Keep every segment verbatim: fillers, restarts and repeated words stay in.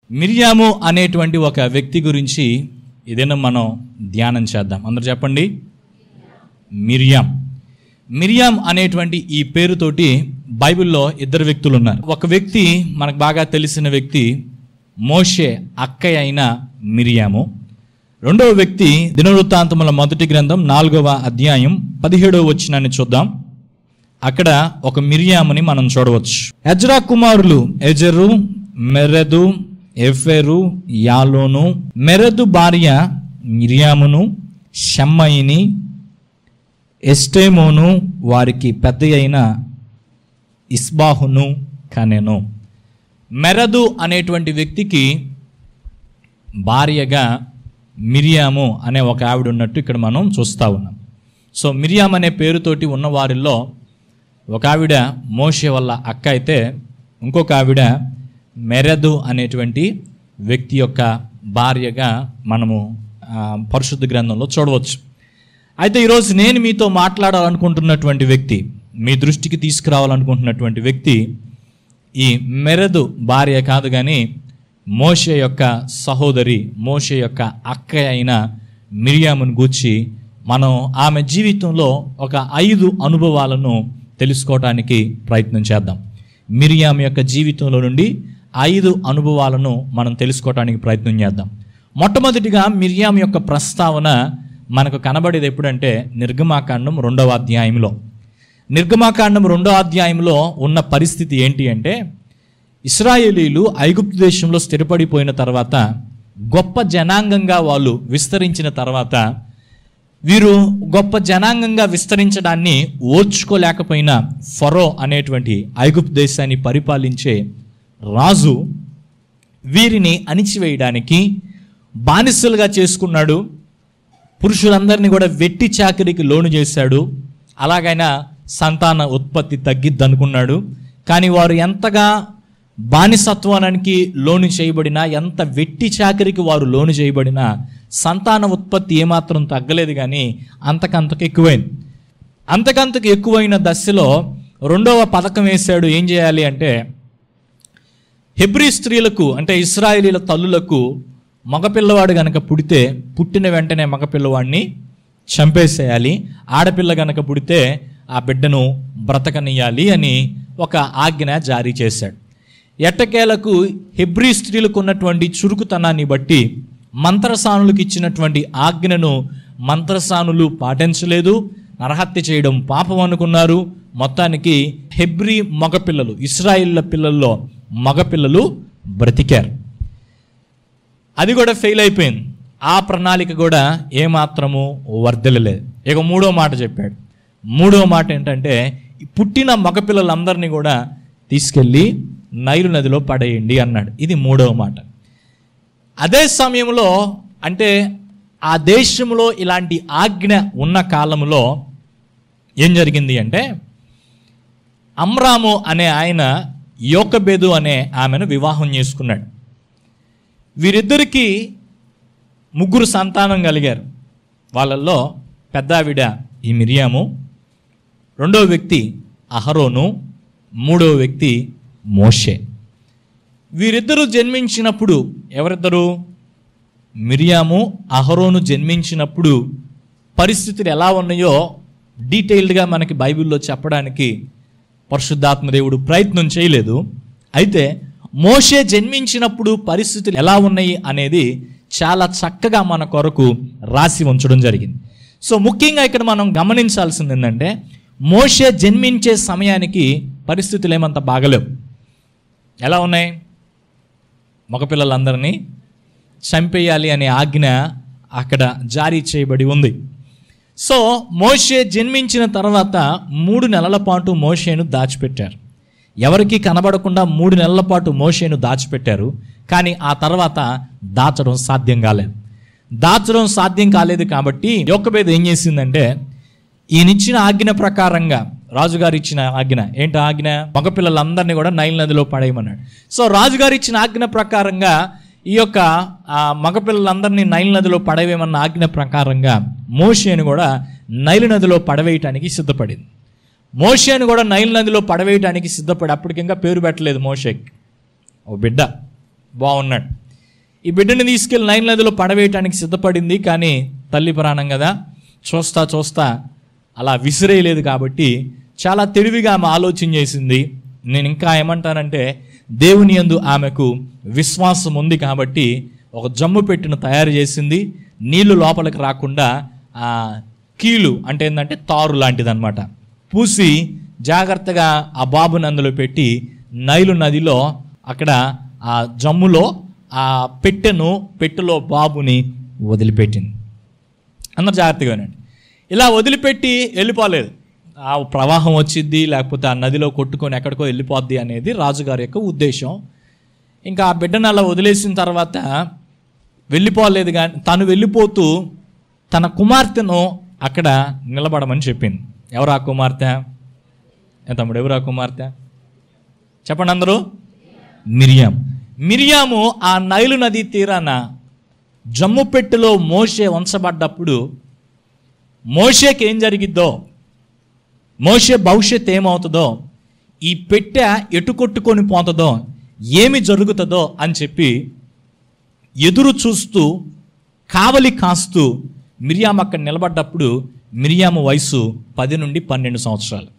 మిర్యాము అనేటువంటి ఒక వ్యక్తి గురించి ఏదైనా మనం ధ్యానం చేద్దాం. అందరూ చెప్పండి, మిర్యాం. మిర్యాం అనేటువంటి ఈ పేరుతోటి బైబిల్లో ఇద్దరు వ్యక్తులు ఉన్నారు. ఒక వ్యక్తి మనకు బాగా తెలిసిన వ్యక్తి మోషే అక్కయ్య అయిన మిర్యాము. రెండవ వ్యక్తి దినవృత్తాంతముల మొదటి గ్రంథం నాలుగవ అధ్యాయం పదిహేడవ వచనాన్ని చూద్దాం. అక్కడ ఒక మిర్యాముని మనం చూడవచ్చు. ఎజ్రా కుమారులు ఎజరు, మెరెదు, ఎఫెరు, యాలోను. మెరెదు భార్య మిర్యామును షమ్మయిని ఎస్టేమోను వారికి పెద్ద అయిన ఇస్బాహును కనెను. మెరదు అనేటువంటి వ్యక్తికి భార్యగా మిర్యాము అనే ఒక ఆవిడ ఉన్నట్టు ఇక్కడ మనం చూస్తూ ఉన్నాం. సో మిర్యాం అనే పేరుతోటి ఉన్న వారిలో ఒక ఆవిడ మోషే వల్ల అక్క అయితే, ఇంకొక ఆవిడ మెరదు అనేటువంటి వ్యక్తి యొక్క భార్యగా మనము పరిశుద్ధ గ్రంథంలో చూడవచ్చు. అయితే ఈరోజు నేను మీతో మాట్లాడాలనుకుంటున్నటువంటి వ్యక్తి, మీ దృష్టికి తీసుకురావాలనుకుంటున్నటువంటి వ్యక్తి ఈ మెరదు భార్య కాదు, కానీ మోషే యొక్క సహోదరి, మోషే యొక్క అక్క అయిన మిర్యామును గూర్చి మనం ఆమె జీవితంలో ఒక ఐదు అనుభవాలను తెలుసుకోవడానికి ప్రయత్నం చేద్దాం. మిర్యాము యొక్క జీవితంలో నుండి ఐదు అనుభవాలను మనం తెలుసుకోవడానికి ప్రయత్నం చేద్దాం. మొట్టమొదటిగా మిర్యాము యొక్క ప్రస్తావన మనకు కనబడేది ఎప్పుడంటే నిర్గమాకాండం రెండవ అధ్యాయంలో. నిర్గమాకాండం రెండవ అధ్యాయంలో ఉన్న పరిస్థితి ఏంటి అంటే, ఇశ్రాయేలీలు ఐగుప్తు దేశంలో స్థిరపడిపోయిన తర్వాత, గొప్ప జనాంగంగా వాళ్ళు విస్తరించిన తర్వాత, వీరు గొప్ప జనాంగంగా విస్తరించడాన్ని ఓర్చుకోలేకపోయిన ఫరో అనేటువంటి ఐగుప్తు దేశాన్ని పరిపాలించే రాజు వీరిని అణిచివేయడానికి బానిసలుగా చేసుకున్నాడు. పురుషులందరినీ కూడా వెట్టి చాకిరికి లోను చేశాడు. అలాగైనా సంతాన ఉత్పత్తి తగ్గిద్దనుకున్నాడు. కానీ వారు ఎంతగా బానిసత్వానికి లోను చేయబడినా, ఎంత వెట్టి చాకిరికి వారు లోను చేయబడినా సంతాన ఉత్పత్తి ఏమాత్రం తగ్గలేదు, కానీ అంతకంతకు ఎక్కువైంది. అంతకంతకు ఎక్కువైన దశలో రెండవ పథకం వేశాడు. ఏం చేయాలి అంటే, హెబ్రీ స్త్రీలకు అంటే ఇశ్రాయేలీల తల్లులకు మగపిల్లవాడు గనక పుడితే పుట్టిన వెంటనే మగపిల్లవాడిని చంపేసేయాలి, ఆడపిల్ల గనక పుడితే ఆ బిడ్డను బ్రతకనియాలి అని ఒక ఆజ్ఞ జారీ చేశాడు. ఎట్టకేలకు హెబ్రీ స్త్రీలకు ఉన్నటువంటి చురుకుతనాన్ని బట్టి మంత్రసానులకు ఇచ్చినటువంటి ఆజ్ఞను మంత్రసానులు పాటించలేదు. నరహత్య చేయడం పాపం అనుకున్నారు. మొత్తానికి హెబ్రీ మగపిల్లలు, ఇశ్రాయేళ్ల పిల్లల్లో మగపిల్లలు బ్రతికారు. అది కూడా ఫెయిల్ అయిపోయింది. ఆ ప్రణాళిక కూడా ఏమాత్రము వర్ధిల్లలేదు. ఇక మూడో మాట చెప్పాడు. మూడో మాట ఏంటంటే, పుట్టిన మగపిల్లలందరినీ కూడా తీసుకెళ్ళి నైలు నదిలో పడేయండి అన్నాడు. ఇది మూడవ మాట. అదే సమయంలో, అంటే ఆ దేశంలో ఇలాంటి ఆజ్ఞ ఉన్న కాలంలో ఏం జరిగింది అంటే, అమ్రాము అనే ఆయన యోకెబెదు అనే ఆమెను వివాహం చేసుకున్నాడు. వీరిద్దరికీ ముగ్గురు సంతానం కలిగారు. వాళ్ళల్లో పెద్ద ఆవిడ ఈ మిర్యాము, రెండవ వ్యక్తి అహరోను, మూడవ వ్యక్తి మోషే. వీరిద్దరూ జన్మించినప్పుడు, ఎవరిద్దరు? మిర్యాము, అహరోను జన్మించినప్పుడు పరిస్థితులు ఎలా ఉన్నాయో డీటెయిల్డ్గా మనకి బైబిల్లో చెప్పడానికి పరిశుద్ధాత్మ దేవుడు ప్రయత్నం చేయలేదు. అయితే మోషే జన్మించినప్పుడు పరిస్థితులు ఎలా ఉన్నాయి అనేది చాలా చక్కగా మన కొరకు రాసి ఉంచడం జరిగింది. సో ముఖ్యంగా ఇక్కడ మనం గమనించాల్సింది ఏంటంటే, మోషే జన్మించే సమయానికి పరిస్థితులు ఏమంత బాగలేవు. ఎలా ఉన్నాయి? మగపిల్లలందరినీ చంపేయాలి అనే ఆజ్ఞ అక్కడ జారీ చేయబడి ఉంది. సో మోషే జన్మించిన తర్వాత మూడు నెలల పాటు మోషేను దాచిపెట్టారు. ఎవరికి కనబడకుండా మూడు నెలల పాటు మోషేను దాచిపెట్టారు. కానీ ఆ తర్వాత దాచడం సాధ్యం కాలేదు. దాచడం సాధ్యం కాలేదు కాబట్టి యోకెబెదు ఏం చేసిందంటే, ఈయనిచ్చిన ఆజ్ఞ ప్రకారంగా, రాజుగారు ఇచ్చిన ఆజ్ఞ ఏంటి? ఆజ్ఞ మగపిల్లలందరినీ కూడా నైల్ నదిలో పడేయమన్నాడు. సో రాజుగారు ఇచ్చిన ఆజ్ఞ ప్రకారంగా ఈ యొక్క మగపిల్లలందరినీ నైల్ నదిలో పడవేయమన్న ఆజ్ఞ ప్రకారంగా మోషేను కూడా నైల్ నదిలో పడవేయటానికి సిద్ధపడింది. మోషేను కూడా నైల్ నదిలో పడవేయటానికి సిద్ధపడి, అప్పటికి ఇంకా పేరు పెట్టలేదు మోషేకి, ఓ బిడ్డ బాగున్నాడు. ఈ బిడ్డని తీసుకెళ్ళి నైల్ నదిలో పడవేయటానికి సిద్ధపడింది. కానీ తల్లి ప్రాణం కదా, చూస్తా చూస్తా అలా విసిరేయలేదు. కాబట్టి చాలా తెలివిగా ఆమె ఆలోచన చేసింది. నేను ఇంకా ఏమంటానంటే, దేవుని యందు ఆమెకు విశ్వాసం ఉంది కాబట్టి ఒక జమ్ము పెట్టెను తయారు చేసింది. నీళ్లు లోపలికి రాకుండా ఆ కీలు అంటే ఏంటంటే తారు లాంటిది అనమాట పూసి జాగ్రత్తగా ఆ బాబుని అందులో పెట్టి నైలు నదిలో అక్కడ ఆ జమ్ములో ఆ పెట్టెను పెట్టెలో బాబుని వదిలిపెట్టింది. అందరు జాగ్రత్తగా వినండి. ఇలా వదిలిపెట్టి వెళ్ళిపోలేదు. ఆ ప్రవాహం వచ్చిద్ది, లేకపోతే ఆ నదిలో కొట్టుకొని ఎక్కడికో వెళ్ళిపోద్ది అనేది రాజుగారి యొక్క ఉద్దేశం. ఇంకా ఆ బిడ్డను అలా వదిలేసిన తర్వాత వెళ్ళిపోలేదు. కానీ తను వెళ్ళిపోతూ తన కుమార్తెను అక్కడ నిలబడమని చెప్పింది. ఎవరు ఆ కుమార్తె? తమ్ముడు ఎవరు ఆ కుమార్తె? చెప్పండి అందరూ. మిరియాం. మిరియాము ఆ నైలు నది తీరాన జమ్ము పెట్టెలో మోషే ఉంచబడ్డప్పుడు మోషేకి ఏం జరిగిద్దో, మోషే భవిష్యత్ ఏమవుతుందో, ఈ పెట్టె ఎటు కొట్టుకొని పోతుందో, ఏమి జరుగుతుందో అని చెప్పి ఎదురు చూస్తూ కావలి కాస్తూ మిరియాము అక్కడ నిలబడ్డప్పుడు మిరియాము వయసు పది నుండి పన్నెండు సంవత్సరాలు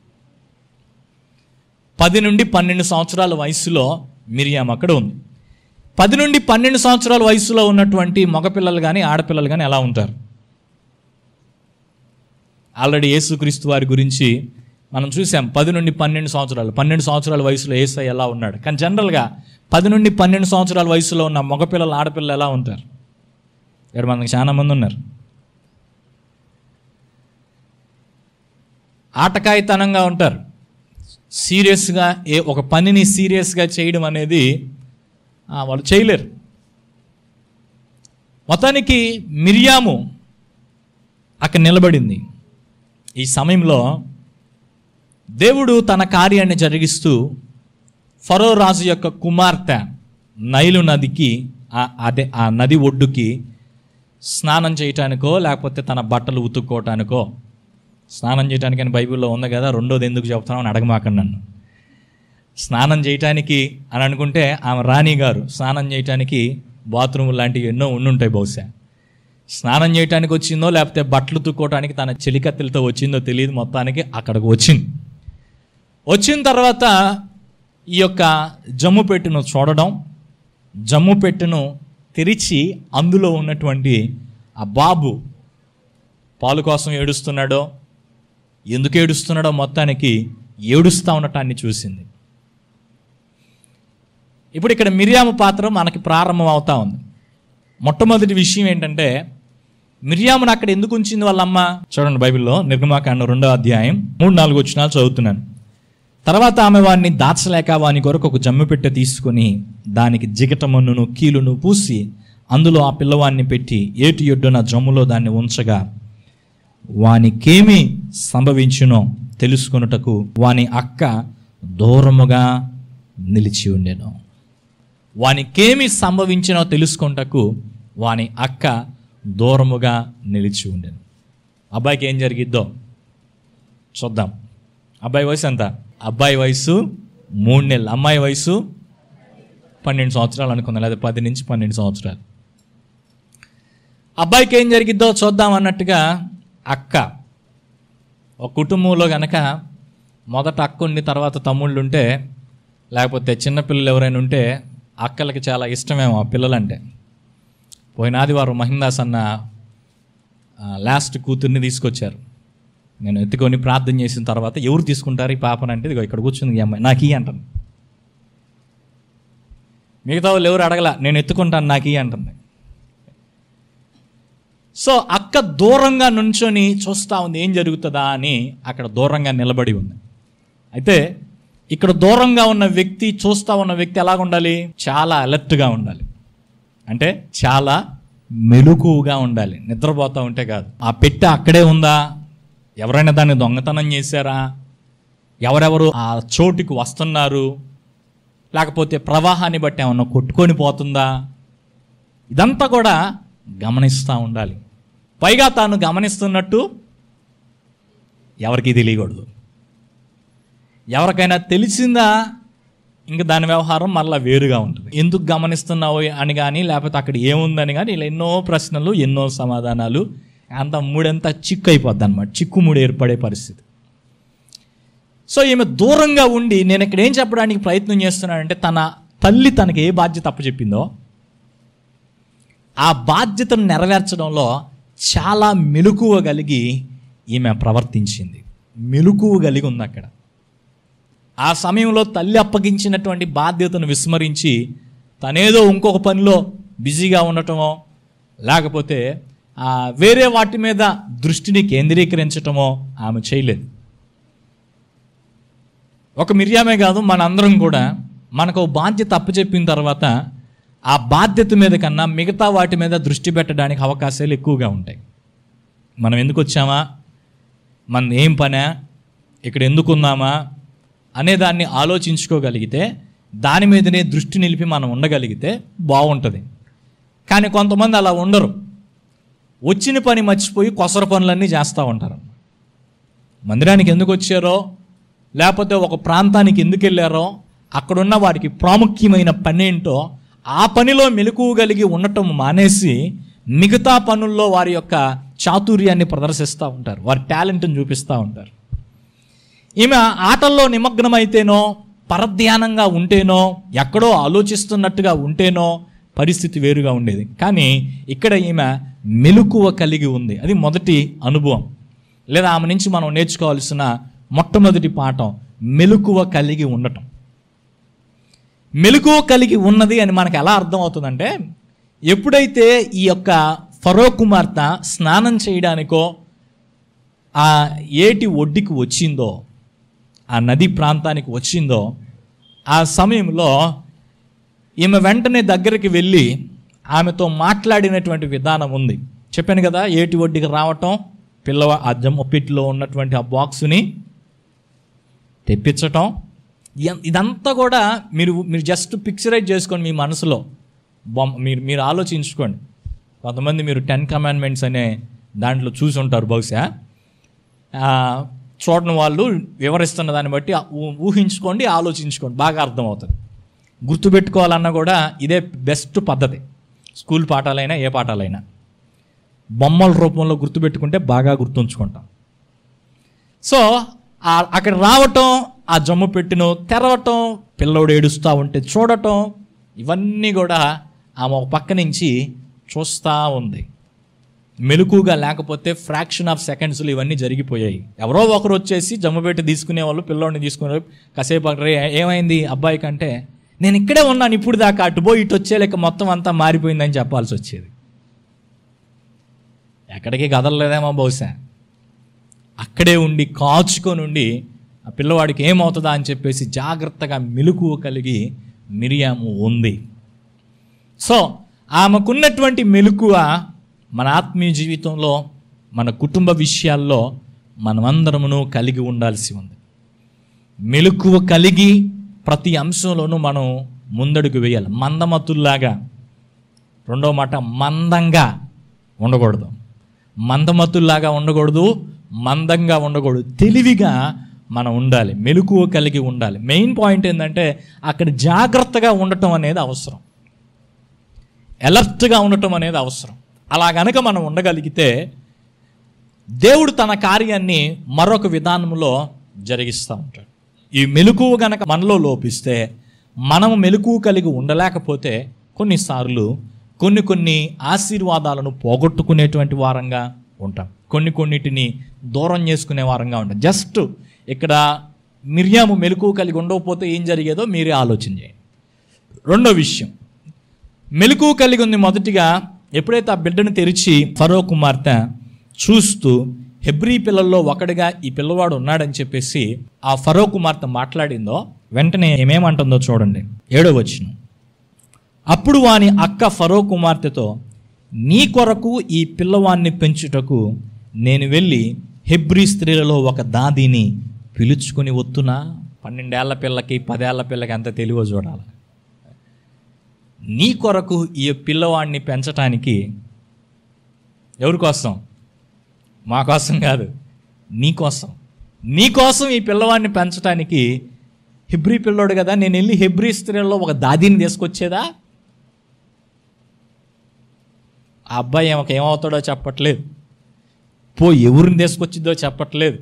పది నుండి పన్నెండు సంవత్సరాల వయసులో మిరియాము అక్కడ ఉంది. పది నుండి పన్నెండు సంవత్సరాల వయసులో ఉన్నటువంటి మగపిల్లలు కానీ ఆడపిల్లలు కానీ ఎలా ఉంటారు? ఆల్రెడీ యేసుక్రీస్తు వారి గురించి మనం చూసాం. పది నుండి పన్నెండు సంవత్సరాలు పన్నెండు సంవత్సరాల వయసులో యేసయ్య ఎలా ఉన్నాడు. కానీ జనరల్గా పది నుండి పన్నెండు సంవత్సరాల వయసులో ఉన్న మగపిల్లలు ఆడపిల్లలు ఎలా ఉంటారు? ఇక్కడ మనకి చాలా మంది ఉన్నారు. ఆటకాయితనంగా ఉంటారు. సీరియస్గా ఏ ఒక పనిని సీరియస్గా చేయడం అనేది వాళ్ళు చేయలేరు. మొత్తానికి మిరియాము అక్కడ నిలబడింది. ఈ సమయంలో దేవుడు తన కార్యాన్ని జరిగిస్తూ ఫరో రాజు యొక్క కుమార్తె నైలు నదికి అదే ఆ నది ఒడ్డుకి స్నానం చేయటానికో లేకపోతే తన బట్టలు ఉతుక్కోవటానికో, స్నానం చేయడానికి అని బైబిల్లో ఉంది కదా, రెండోది ఎందుకు చెప్తున్నావు అని అడగమాకండి నన్ను. స్నానం చేయటానికి అని అనుకుంటే ఆమె రాణి గారు స్నానం చేయటానికి బాత్రూమ్ లాంటివి ఎన్నో ఉండుంటాయి. బహుశా స్నానం చేయటానికి వచ్చిందో లేకపోతే బట్టలు ఉతుక్కోవటానికి తన చెలికత్తెలతో వచ్చిందో తెలియదు. మొత్తానికి అక్కడికి వచ్చింది. వచ్చిన తర్వాత ఈ యొక్క జమ్ము పెట్టెను చూడడం, జమ్ము పెట్టెను తెరిచి అందులో ఉన్నటువంటి ఆ బాబు పాలు కోసం ఏడుస్తున్నాడో ఎందుకు ఏడుస్తున్నాడో మొత్తానికి ఏడుస్తూ ఉండటాన్ని చూసింది. ఇప్పుడు ఇక్కడ మిరియాము పాత్ర మనకి ప్రారంభం అవుతా ఉంది. మొట్టమొదటి విషయం ఏంటంటే, మిరియామును అక్కడ ఎందుకు ఉంచింది వాళ్ళమ్మ? చూడండి బైబిల్లో నిర్గమాకాండం రెండో అధ్యాయం మూడు నాలుగు వచనాలు చదువుతున్నాను. తర్వాత ఆమె వాడిని దాచలేక వాని కొరకు ఒక జమ్ము పెట్టె తీసుకొని దానికి జిగటమన్నును కీలును పూసి అందులో ఆ పిల్లవాడిని పెట్టి ఏటి ఒడ్డున జమ్ములో దాన్ని ఉంచగా వానికేమి సంభవించునో తెలుసుకొనుటకు వాని అక్క దూరముగా నిలిచి ఉండెను. వానికేమి సంభవించినో తెలుసుకొనుటకు వాని అక్క దూరముగా నిలిచి ఉండెను. అబ్బాయికి ఏం జరిగిద్దో చూద్దాం. అబ్బాయి వయసు ఎంత? అబ్బాయి వయసు మూడు నెలలు, అమ్మాయి వయసు పన్నెండు సంవత్సరాలు అనుకుందాం, లేదా పది నుంచి పన్నెండు సంవత్సరాలు. అబ్బాయికి ఏం జరిగిద్దో చూద్దాం అన్నట్టుగా అక్క, ఒక కుటుంబంలో కనుక మొదట అక్క ఉండి తర్వాత తమ్ముళ్ళు ఉంటే, లేకపోతే చిన్నపిల్లలు ఎవరైనా ఉంటే అక్కలకి చాలా ఇష్టమేమో ఆ పిల్లలంటే. పోయిన ఆదివారం మహిందాస్ అన్న లాస్ట్ కూతుర్ని తీసుకొచ్చారు. నేను ఎత్తుకొని ప్రార్థన చేసిన తర్వాత ఎవరు తీసుకుంటారు ఈ పాపనంటే, ఇదిగో ఇక్కడ కూర్చుంది ఈ అమ్మాయి, నాకు ఈ అంటుంది. మిగతా వాళ్ళు ఎవరు అడగల, నేను ఎత్తుకుంటాను నాకు ఈ అంటుంది. సో అక్క దూరంగా నుంచొని చూస్తూ ఉంది ఏం జరుగుతుందా అని. అక్కడ దూరంగా నిలబడి ఉంది. అయితే ఇక్కడ దూరంగా ఉన్న వ్యక్తి, చూస్తూ ఉన్న వ్యక్తి ఎలాగ ఉండాలి? చాలా అలర్ట్గా ఉండాలి. అంటే చాలా మెలకువగా ఉండాలి. నిద్రపోతూ ఉంటే కాదు. ఆ పెట్టె అక్కడే ఉందా, ఎవరైనా దాన్ని దొంగతనం చేశారా, ఎవరెవరు ఆ చోటుకి వస్తున్నారు, లేకపోతే ప్రవాహాన్ని బట్టి ఏమన్నా కొట్టుకొని పోతుందా, ఇదంతా కూడా గమనిస్తూ ఉండాలి. పైగా తాను గమనిస్తున్నట్టు ఎవరికీ తెలియకూడదు. ఎవరికైనా తెలిసిందా ఇంకా దాని వ్యవహారం మళ్ళీ వేరుగా ఉంటుంది. ఎందుకు గమనిస్తున్నావు అని కానీ, లేకపోతే అక్కడ ఏముందని కానీ, ఇలా ఎన్నో ప్రశ్నలు, ఎన్నో సమాధానాలు, అంత మూడంతా చిక్కు అయిపోద్ది అనమాట. చిక్కుముడి ఏర్పడే పరిస్థితి. సో ఈమె దూరంగా ఉండి, నేను ఇక్కడ ఏం చెప్పడానికి ప్రయత్నం చేస్తున్నానంటే, తన తల్లి తనకి ఏ బాధ్యత అప్పచెప్పిందో ఆ బాధ్యతను నెరవేర్చడంలో చాలా మెలకువ కలిగి ఈమె ప్రవర్తించింది. మెలకువ కలిగి ఉంది అక్కడ. ఆ సమయంలో తల్లి అప్పగించినటువంటి బాధ్యతను విస్మరించి తనేదో ఇంకొక పనిలో బిజీగా ఉండటమో, లేకపోతే వేరే వాటి మీద దృష్టిని కేంద్రీకరించటమో ఆమె చేయలేదు. ఒక మిర్యామే కాదు, మనందరం కూడా మనకు బాధ్యత అప్పచెప్పిన తర్వాత ఆ బాధ్యత మీద కన్నా మిగతా వాటి మీద దృష్టి పెట్టడానికి అవకాశాలు ఎక్కువగా ఉంటాయి. మనం ఎందుకు వచ్చామా, మన ఏం పనా, ఇక్కడ ఎందుకున్నామా అనేదాన్ని ఆలోచించుకోగలిగితే, దాని మీదనే దృష్టి నిలిపి మనం ఉండగలిగితే బాగుంటుంది. కానీ కొంతమంది అలా ఉండరు. వచ్చిన పని మర్చిపోయి కొసర పనులన్నీ చేస్తూ ఉంటారు. మందిరానికి ఎందుకు వచ్చారో, లేకపోతే ఒక ప్రాంతానికి ఎందుకు వెళ్ళారో, అక్కడున్న వారికి ప్రాముఖ్యమైన పని ఏంటో ఆ పనిలో మెలకువగలిగి ఉండటం మానేసి మిగతా పనుల్లో వారి యొక్క చాతుర్యాన్ని ప్రదర్శిస్తూ ఉంటారు, వారి టాలెంట్ని చూపిస్తూ ఉంటారు. ఈమె ఆటల్లో నిమగ్నమైతేనో, పరధ్యానంగా ఉంటేనో, ఎక్కడో ఆలోచిస్తున్నట్టుగా ఉంటేనో పరిస్థితి వేరుగా ఉండేది. కానీ ఇక్కడ ఈమె మెలకువ కలిగి ఉంది. అది మొదటి అనుభవం, లేదా ఆమె నుంచి మనం నేర్చుకోవాల్సిన మొట్టమొదటి పాఠం మెలకువ కలిగి ఉండటం. మెలకువ కలిగి ఉన్నది అని మనకు ఎలా అర్థమవుతుందంటే, ఎప్పుడైతే ఈ యొక్క ఫరో కుమార్తె స్నానం చేయడానికో ఆ ఏటి ఒడ్డుకి వచ్చిందో, ఆ నది ప్రాంతానికి వచ్చిందో, ఆ సమయంలో ఈమె వెంటనే దగ్గరికి వెళ్ళి ఆమెతో మాట్లాడినటువంటి విధానం ఉంది. చెప్పాను కదా, ఏటి ఒడ్డుకి రావటం, పిల్లవ ఆ జమ్మ పెట్టిలో ఉన్నటువంటి ఆ బాక్సుని తెప్పించటం, ఇదంతా కూడా మీరు మీరు జస్ట్ పిక్చరైజ్ చేసుకోండి మీ మనసులో. బొమ్మ మీరు మీరు ఆలోచించుకోండి. కొంతమంది మీరు టెన్ కమాండ్మెంట్స్ అనే దాంట్లో చూసి ఉంటారు బహుశా. చూడని వాళ్ళు వివరిస్తున్న దాన్ని బట్టి ఊహించుకోండి, ఆలోచించుకోండి, బాగా అర్థమవుతుంది. గుర్తుపెట్టుకోవాలన్నా కూడా ఇదే బెస్ట్ పద్ధతి. స్కూల్ పాఠాలైనా ఏ పాఠాలైనా బొమ్మల రూపంలో గుర్తుపెట్టుకుంటే బాగా గుర్తుంచుకుంటాం. సో అక్కడ రావటం, ఆ జమ్ము పెట్టిన తెరవటం, పిల్లోడు ఏడుస్తూ ఉంటే చూడటం, ఇవన్నీ కూడా ఆమె ఒక పక్క నుంచి చూస్తూ ఉంది. మెలకుగా లేకపోతే ఫ్రాక్షన్ ఆఫ్ సెకండ్స్లో ఇవన్నీ జరిగిపోయాయి. ఎవరో ఒకరు వచ్చేసి జమ్ము పెట్టి తీసుకునేవాళ్ళు, పిల్లోడిని తీసుకునే కాసేపు అక్కడ ఏమైంది అబ్బాయి కంటే, నేను ఇక్కడే ఉన్నాను ఇప్పుడు దాకా, అటు పోయి ఇటు వచ్చే లెక్క మొత్తం అంతా మారిపోయిందని చెప్పాల్సి వచ్చేది. ఎక్కడికి కదలలేదేమో బహుశా. అక్కడే ఉండి కాచుకొని ఉండి ఆ పిల్లవాడికి ఏమవుతుందా అని చెప్పేసి జాగ్రత్తగా మెలకువ కలిగి మిరియాము ఉంది. సో ఆమెకున్నటువంటి మెలకువ మన ఆత్మీయ జీవితంలో, మన కుటుంబ విషయాల్లో మనమందరమును కలిగి ఉండాల్సి ఉంది. మెలకువ కలిగి ప్రతి అంశంలోనూ మనం ముందడుగు వేయాలి. మందమతుల్లాగా, రెండో మాట మందంగా ఉండకూడదు. మందమతుల్లాగా ఉండకూడదు, మందంగా ఉండకూడదు. తెలివిగా మనం ఉండాలి, మెలకువ కలిగి ఉండాలి. మెయిన్ పాయింట్ ఏంటంటే అక్కడ జాగ్రత్తగా ఉండటం అనేది అవసరం, అలర్ట్గా ఉండటం అనేది అవసరం. అలా గనక మనం ఉండగలిగితే దేవుడు తన కార్యాన్ని మరొక విధానంలో జరిగిస్తూ ఉంటాడు. ఈ మెలకువ గనక మనలో లోపిస్తే, మనం మెలకువ కలిగి ఉండలేకపోతే కొన్నిసార్లు కొన్ని కొన్ని ఆశీర్వాదాలను పోగొట్టుకునేటువంటి వారంగా ఉంటాం, కొన్ని కొన్నిటిని దూరం చేసుకునే వారంగా ఉంటాం. జస్ట్ ఇక్కడ మిర్యాము మెలకువ కలిగి ఉండకపోతే ఏం జరిగేదో మీరే ఆలోచన చేయండి. రెండో విషయం, మెలకువ కలిగి ఉంది. మొదటిగా ఎప్పుడైతే ఆ బిడ్డను తెరిచి ఫరో కుమార్తె చూస్తూ హెబ్రీ పిల్లల్లో ఒకటిగా ఈ పిల్లవాడు ఉన్నాడని చెప్పేసి ఆ ఫరో కుమార్తె మాట్లాడిందో, వెంటనే ఏమేమంటుందో చూడండి. ఏడో వచనం, అప్పుడు వాని అక్క ఫరో కుమార్తెతో, నీ కొరకు ఈ పిల్లవాడిని పెంచుటకు నేను వెళ్ళి హెబ్రీ స్త్రీలలో ఒక దాదిని పిలుచుకొని వస్తున్నా. పన్నెండేళ్ల పిల్లకి పదేళ్ల పిల్లకి ఎంత తెలివో చూడాలి. నీ కొరకు ఈ పిల్లవాడిని పెంచటానికి, ఎవరి కోసం? మా కోసం కాదు, నీ కోసం. నీ కోసం ఈ పిల్లవాడిని పెంచడానికి హెబ్రీ పిల్లోడు కదా, నేను వెళ్ళి హెబ్రీ స్త్రీల్లో ఒక దాదీని తీసుకొచ్చేదా? ఆ అబ్బాయి ఏమొక ఏమవుతాడో చెప్పట్లేదు, పో ఎవరిని తీసుకొచ్చిద్దో చెప్పట్లేదు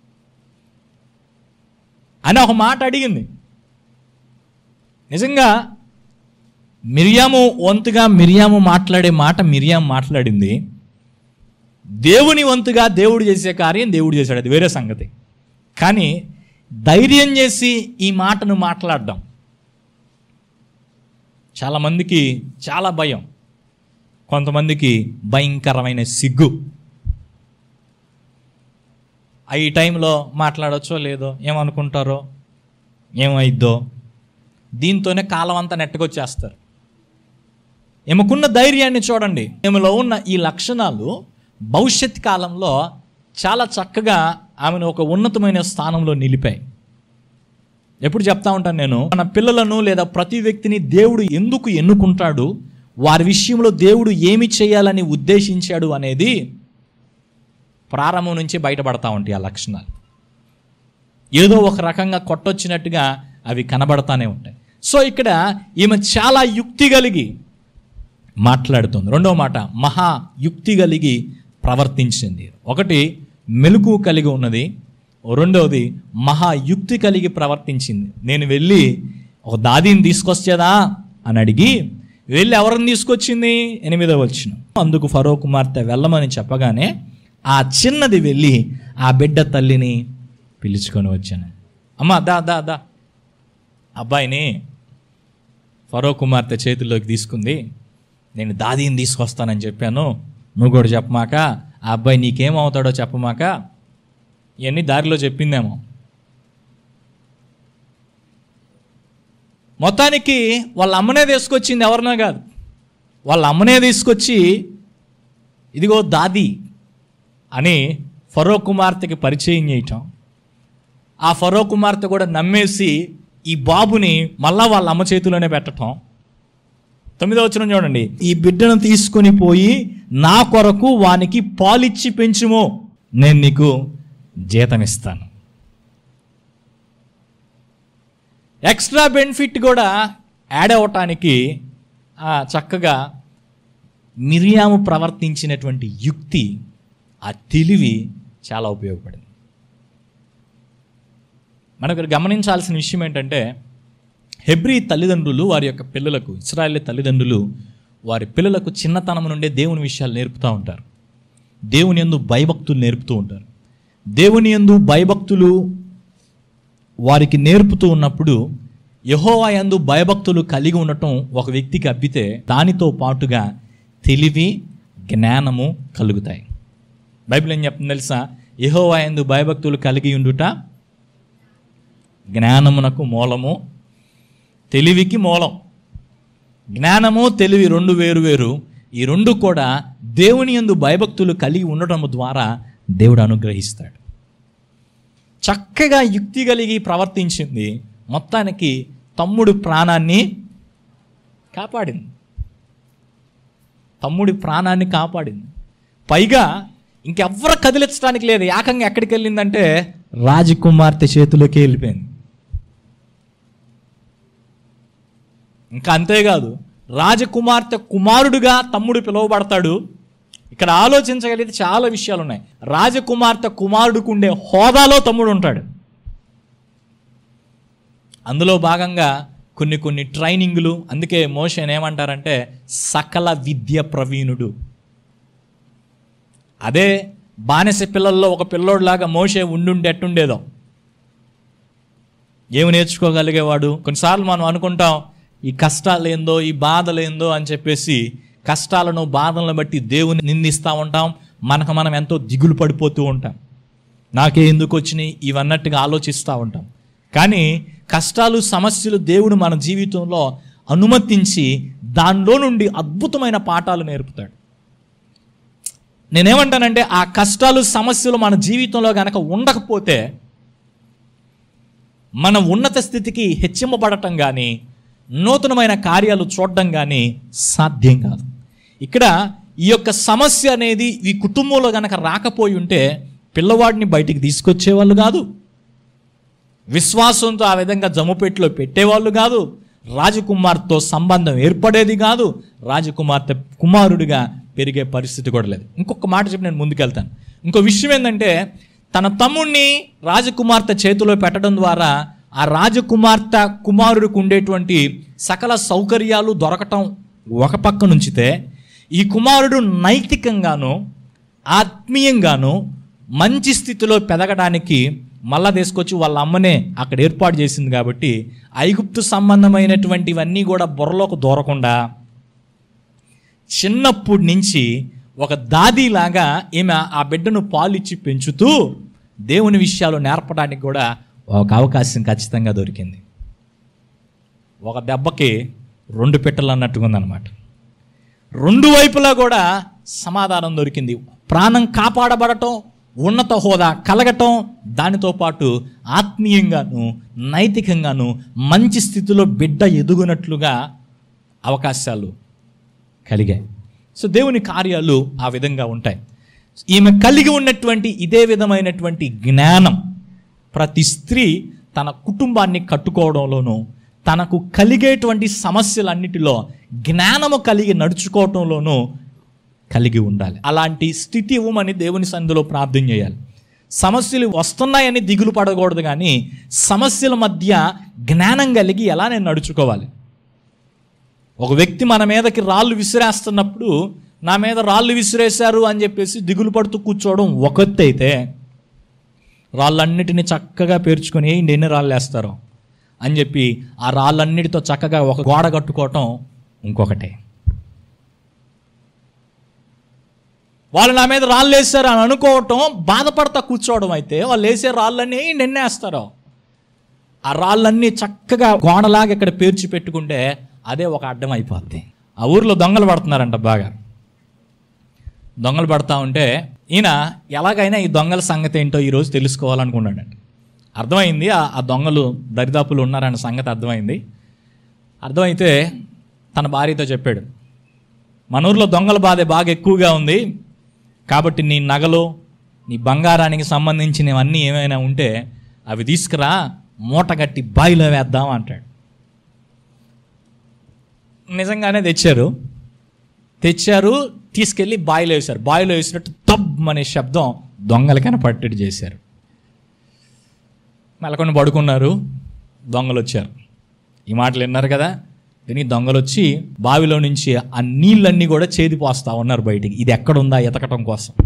అని ఒక మాట అడిగింది. నిజంగా మిరియాము వంతుగా మిరియాము మాట్లాడే మాట మిరియాము మాట్లాడింది. దేవుని వంతుగా దేవుడు చేసే కార్యం దేవుడు చేశాడు, అది వేరే సంగతి. కానీ ధైర్యం చేసి ఈ మాటను మాట్లాడడం చాలామందికి చాలా భయం, కొంతమందికి భయంకరమైన సిగ్గు. ఈ టైంలో మాట్లాడచ్చో లేదో, ఏమనుకుంటారో, ఏమైద్దో, దీంతోనే కాలం అంతా నెట్టకొచ్చేస్తారు. ఈమెకున్న ధైర్యాన్ని చూడండి. ఈమెలో ఉన్న ఈ లక్షణాలు భవిష్యత్ కాలంలో చాలా చక్కగా ఆమెను ఒక ఉన్నతమైన స్థానంలో నిలిపాయి. ఎప్పుడు చెప్తా ఉంటాను నేను, మన పిల్లలను లేదా ప్రతి వ్యక్తిని దేవుడు ఎందుకు ఎన్నుకుంటాడు, వారి విషయంలో దేవుడు ఏమి చేయాలని ఉద్దేశించాడు అనేది ప్రారంభం నుంచి బయటపడతా ఉంటాయి. ఆ లక్షణాలు ఏదో ఒక రకంగా కొట్టొచ్చినట్టుగా అవి కనబడతానే ఉంటాయి. సో ఇక్కడ ఈమె చాలా యుక్తి కలిగి మాట్లాడుతుంది. రెండవ మాట, మహా యుక్తి కలిగి ప్రవర్తించింది. ఒకటి మెలకు కలిగి ఉన్నది, రెండవది మహాయుక్తి కలిగి ప్రవర్తించింది. నేను వెళ్ళి ఒక దాదీని తీసుకొచ్చేదా అని అడిగి వెళ్ళి ఎవరిని తీసుకొచ్చింది? ఎనిమిదవ వచనం, అందుకు ఫరో కుమార్తె వెళ్ళమని చెప్పగానే ఆ చిన్నది వెళ్ళి ఆ బిడ్డ తల్లిని పిలుచుకొని వచ్చాను. అమ్మ దా దా దా అబ్బాయిని ఫరో కుమార్తె చేతుల్లోకి తీసుకుంది, నేను దాదీని తీసుకొస్తానని చెప్పాను, నువ్వు కూడా చెప్పమాక, ఆ అబ్బాయి నీకేమవుతాడో చెప్పమాక, ఇవన్నీ దారిలో చెప్పిందేమో. మొత్తానికి వాళ్ళ అమ్మనే తీసుకొచ్చింది, ఎవరినో కాదు, వాళ్ళ అమ్మనే తీసుకొచ్చి ఇదిగో దాది అని ఫరో కుమార్తెకి పరిచయం చేయటం, ఆ ఫరో కుమార్తె కూడా నమ్మేసి ఈ బాబుని మళ్ళా వాళ్ళ అమ్మ చేతిలోనే పెట్టడం. తొమ్మిదవ వచనం చూడండి, ఈ బిడ్డను తీసుకొని పోయి నా కొరకు వానికి పాలిచ్చి పెంచుము, నేను నీకు జీతం ఇస్తాను. ఎక్స్ట్రా బెనిఫిట్ కూడా యాడ్ అవ్వటానికి చక్కగా మిరియాము ప్రవర్తించినటువంటి యుక్తి, ఆ తెలివి చాలా ఉపయోగపడింది. మనకు గమనించాల్సిన విషయం ఏంటంటే, హెబ్రీ తల్లిదండ్రులు వారి యొక్క పిల్లలకు, ఇశ్రాయేలు తల్లిదండ్రులు వారి పిల్లలకు చిన్నతనం నుండే దేవుని విషయాలు నేర్పుతూ ఉంటారు. దేవుని యందు భయభక్తులు నేర్పుతూ ఉంటారు. దేవుని యందు భయభక్తులు వారికి నేర్పుతూ ఉన్నప్పుడు యెహోవా యందు భయభక్తులు కలిగి ఉండటం ఒక వ్యక్తికి అబ్బితే దానితో పాటుగా తెలివి, జ్ఞానము కలుగుతాయి. బైబిల్ ఏం చెప్తుంది తెలుసా? యెహోవా యందు భయభక్తులు కలిగి ఉండుట జ్ఞానమునకు మూలము, తెలివికి మూలం. జ్ఞానము తెలివి రెండు వేరు వేరు. ఈ రెండు కూడా దేవుని యందు భయభక్తులు కలిగి ఉండటం ద్వారా దేవుడు అనుగ్రహిస్తాడు. చక్కగా యుక్తి కలిగి ప్రవర్తించింది, మొత్తానికి తమ్ముడి ప్రాణాన్ని కాపాడింది. తమ్ముడి ప్రాణాన్ని కాపాడింది. పైగా ఇంకెవ్వరు కదిలించడానికి లేదు. ఏకంగా ఎక్కడికి వెళ్ళిందంటే రాజకుమార్తె చేతిలోకి వెళ్ళిపోయింది. ఇంకా అంతేకాదు, రాజకుమార్తె కుమారుడుగా తమ్ముడు పిలువబడతాడు. ఇక్కడ ఆలోచించగలిగితే చాలా విషయాలు ఉన్నాయి. రాజకుమార్తె కుమారుడికి ఉండే హోదాలో తమ్ముడు ఉంటాడు. అందులో భాగంగా కొన్ని కొన్ని ట్రైనింగులు. అందుకే మోషేని ఏమంటారంటే సకల విద్య ప్రవీణుడు. అదే బానిస పిల్లల్లో ఒక పిల్లోడులాగా మోషే ఉండుండి ఎట్టుండేదో, ఏమి నేర్చుకోగలిగేవాడు. కొన్నిసార్లు మనం అనుకుంటాం ఈ కష్టాలు ఏందో, ఈ బాధలు ఏందో అని చెప్పేసి కష్టాలను బాధలను బట్టి దేవుని నిందిస్తూ ఉంటాం. మనకు మనం ఎంతో దిగులు పడిపోతూ ఉంటాం. నాకే ఎందుకు వచ్చినాయి ఇవన్నట్టుగా ఆలోచిస్తూ ఉంటాం. కానీ కష్టాలు, సమస్యలు దేవుడు మన జీవితంలో అనుమతించి దానిలో నుండి అద్భుతమైన పాఠాలు నేర్పుతాడు. నేనేమంటానంటే ఆ కష్టాలు, సమస్యలు మన జీవితంలో కనుక ఉండకపోతే మన ఉన్నత స్థితికి హెచ్చింపబడటం కానీ నూతనమైన కార్యాలు చూడడం కానీ సాధ్యం కాదు. ఇక్కడ ఈ యొక్క సమస్య అనేది ఈ కుటుంబంలో కనుక రాకపోయి ఉంటే పిల్లవాడిని బయటికి తీసుకొచ్చేవాళ్ళు కాదు. విశ్వాసంతో ఆ విధంగా జమ్ముపెట్టిలో పెట్టేవాళ్ళు కాదు. రాజకుమార్తెతో సంబంధం ఏర్పడేది కాదు. రాజకుమార్తె కుమారుడిగా పెరిగే పరిస్థితి కూడా లేదు. ఇంకొక మాట చెప్పి నేను ముందుకెళ్తాను. ఇంకో విషయం ఏంటంటే, తన తమ్ముణ్ణి రాజకుమార్తె చేతిలో పెట్టడం ద్వారా ఆ రాజకుమార్తె కుమారుడికి ఉండేటువంటి సకల సౌకర్యాలు దొరకటం ఒక పక్క నుంచితే, ఈ కుమారుడు నైతికంగాను ఆత్మీయంగాను మంచి స్థితిలో పెరగడానికి మళ్ళా తీసుకొచ్చి వాళ్ళ అమ్మనే అక్కడ ఏర్పాటు చేసింది. కాబట్టి ఐగుప్తు సంబంధమైనటువంటివన్నీ కూడా బుర్రలోకి దూరకుండా చిన్నప్పటి నుంచి ఒక దాదిలాగా ఈమె ఆ బిడ్డను పాలిచ్చి పెంచుతూ దేవుని విషయాలు నేర్పడానికి కూడా ఒక అవకాశం ఖచ్చితంగా దొరికింది. ఒక దెబ్బకి రెండు పిట్టలు అన్నట్టుగా ఉందన్నమాట. రెండు వైపులా కూడా సమాధానం దొరికింది. ప్రాణం కాపాడబడటం, ఉన్నత హోదా కలగటం, దానితో పాటు ఆత్మీయంగాను నైతికంగాను మంచి స్థితిలో బిడ్డ ఎదుగునట్లుగా అవకాశాలు కలిగాయి. సో దేవుని కార్యాలు ఆ విధంగా ఉంటాయి. ఈమె కలిగి ఉన్నటువంటి ఇదే విధమైనటువంటి జ్ఞానం ప్రతి స్త్రీ తన కుటుంబాన్ని కట్టుకోవడంలోనూ, తనకు కలిగేటువంటి సమస్యలన్నిటిలో జ్ఞానము కలిగి నడుచుకోవటంలోనూ కలిగి ఉండాలి. అలాంటి స్థితి ఇవ్వమని దేవుని సన్నిధిలో ప్రార్థన చేయాలి. సమస్యలు వస్తున్నాయని దిగులు పడకూడదు, కానీ సమస్యల మధ్య జ్ఞానం కలిగి ఎలా నేను నడుచుకోవాలి. ఒక వ్యక్తి మన మీదకి రాళ్ళు విసిరేస్తున్నప్పుడు నా మీద రాళ్ళు విసిరేశారు అని చెప్పేసి దిగులు పడుతూ కూర్చోవడం ఒకటి అయితే, రాళ్ళన్నిటిని చక్కగా పేర్చుకొని ఎన్ని రాళ్ళు వేస్తారో అని చెప్పి ఆ రాళ్ళన్నిటితో చక్కగా ఒక గోడ కట్టుకోవటం ఇంకొకటే. వాళ్ళు నా మీద రాళ్ళు వేస్తారు అని అనుకోవటం బాధపడతా కూర్చోవడం అయితే, వాళ్ళు వేసే రాళ్ళన్నీ నిన్నేస్తారో ఆ రాళ్ళన్నీ చక్కగా గోడలాగా ఇక్కడ పేర్చి పెట్టుకుంటే అదే ఒక అడ్డం అయిపోద్ది. ఆ ఊర్లో దొంగలు పడుతున్నారంట బాగా. దొంగలు పడతా ఉంటే ఈయన ఎలాగైనా ఈ దొంగల సంగతి ఏంటో ఈరోజు తెలుసుకోవాలనుకున్నాడంట. అర్థమైంది ఆ దొంగలు దరిదాపులు ఉన్నారన్న సంగతి అర్థమైంది. అర్థమైతే తన భార్యతో చెప్పాడు, మన ఊర్లో దొంగల బాధ బాగా ఎక్కువగా ఉంది, కాబట్టి నీ నగలు నీ బంగారానికి సంబంధించినవన్నీ ఏమైనా ఉంటే అవి తీసుకురా, మూట కట్టి బావిలో వేద్దాం అంటాడు. నిజంగానే తెచ్చారు తెచ్చారు తీసుకెళ్ళి బావిలో వేశారు. బావిలో వేసినట్టు తబ్ అనే శబ్దం దొంగలకైనా పట్టేట్టు చేశారు. మెలకొని పడుకున్నారు. దొంగలు వచ్చారు. ఈ మాటలు విన్నారు కదా. దీనికి దొంగలు వచ్చి బావిలో నుంచి ఆ నీళ్ళన్నీ కూడా చేదిపోస్తా ఉన్నారు బయటికి. ఇది ఎక్కడుందా ఎతకటం కోసం.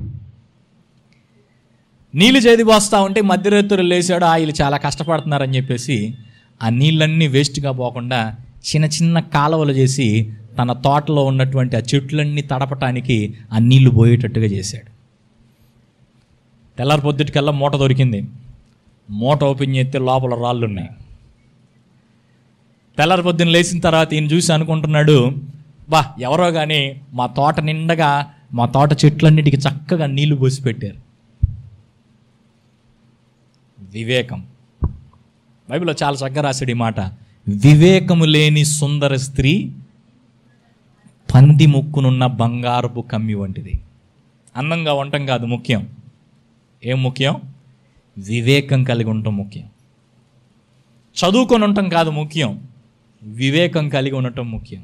నీళ్ళు చేదిపోస్తా ఉంటే మధ్యరాత్రులు లేచాడు. ఆ వీళ్ళు చాలా కష్టపడుతున్నారని చెప్పేసి ఆ నీళ్ళన్నీ వేస్ట్గా పోకుండా చిన్న చిన్న కాలువలు చేసి తన తోటలో ఉన్నటువంటి ఆ చెట్లన్నీ తడపటానికి ఆ నీళ్లు పోయేటట్టుగా చేశాడు. తెల్లారి పొద్దుటికల్లా మూట దొరికింది. మూట ఓపెన్ చేస్తే లోపల రాళ్ళు ఉన్నాయి. తెల్లారి పొద్దున్న లేచిన తర్వాత ఈయన చూసి అనుకుంటున్నాడు, బా ఎవరో కానీ మా తోట నిండగా మా తోట చెట్లన్నిటికీ చక్కగా నీళ్లు పోసి పెట్టారు. వివేకం. బైబిల్లో చాలా చక్కగా రాశాడు ఈ మాట. వివేకము లేని సుందర స్త్రీ పంది ముక్కునున్న బంగారపు కమ్మి వంటిది. అందంగా ఉండటం కాదు ముఖ్యం. ఏం ముఖ్యం? వివేకం కలిగి ఉండటం ముఖ్యం. చదువుకొని ఉండటం కాదు ముఖ్యం, వివేకం కలిగి ఉండటం ముఖ్యం.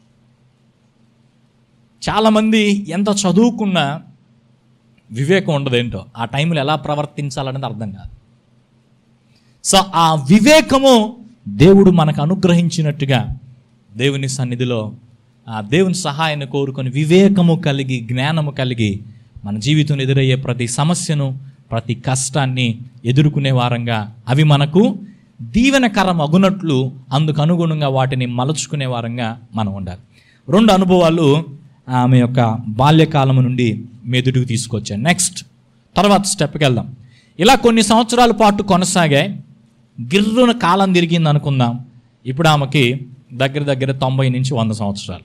చాలామంది ఎంత చదువుకున్నా వివేకం ఉండదేంటో, ఆ టైంలో ఎలా ప్రవర్తించాలనేది అర్థం కాదు. సో ఆ వివేకము దేవుడు మనకు అనుగ్రహించినట్టుగా దేవుని సన్నిధిలో ఆ దేవుని సహాయాన్ని కోరుకొని వివేకము కలిగి జ్ఞానము కలిగి మన జీవితంలో ఎదురయ్యే ప్రతి సమస్యను ప్రతి కష్టాన్ని ఎదుర్కొనే వారంగా అవి మనకు దీవెనకరం అగునట్లు అందుకు అనుగుణంగా వాటిని మలుచుకునే వారంగా మనం ఉండాలి. రెండు అనుభవాలు ఆమె యొక్క బాల్యకాలము నుండి మెదుడుకు తీసుకొచ్చాను. నెక్స్ట్ తర్వాత స్టెప్కి వెళ్దాం. ఇలా కొన్ని సంవత్సరాల పాటు కొనసాగాయి. గిర్రున కాలం తిరిగింది అనుకుందాం. ఇప్పుడు ఆమెకి దగ్గర దగ్గర తొంభై నుంచి వంద సంవత్సరాలు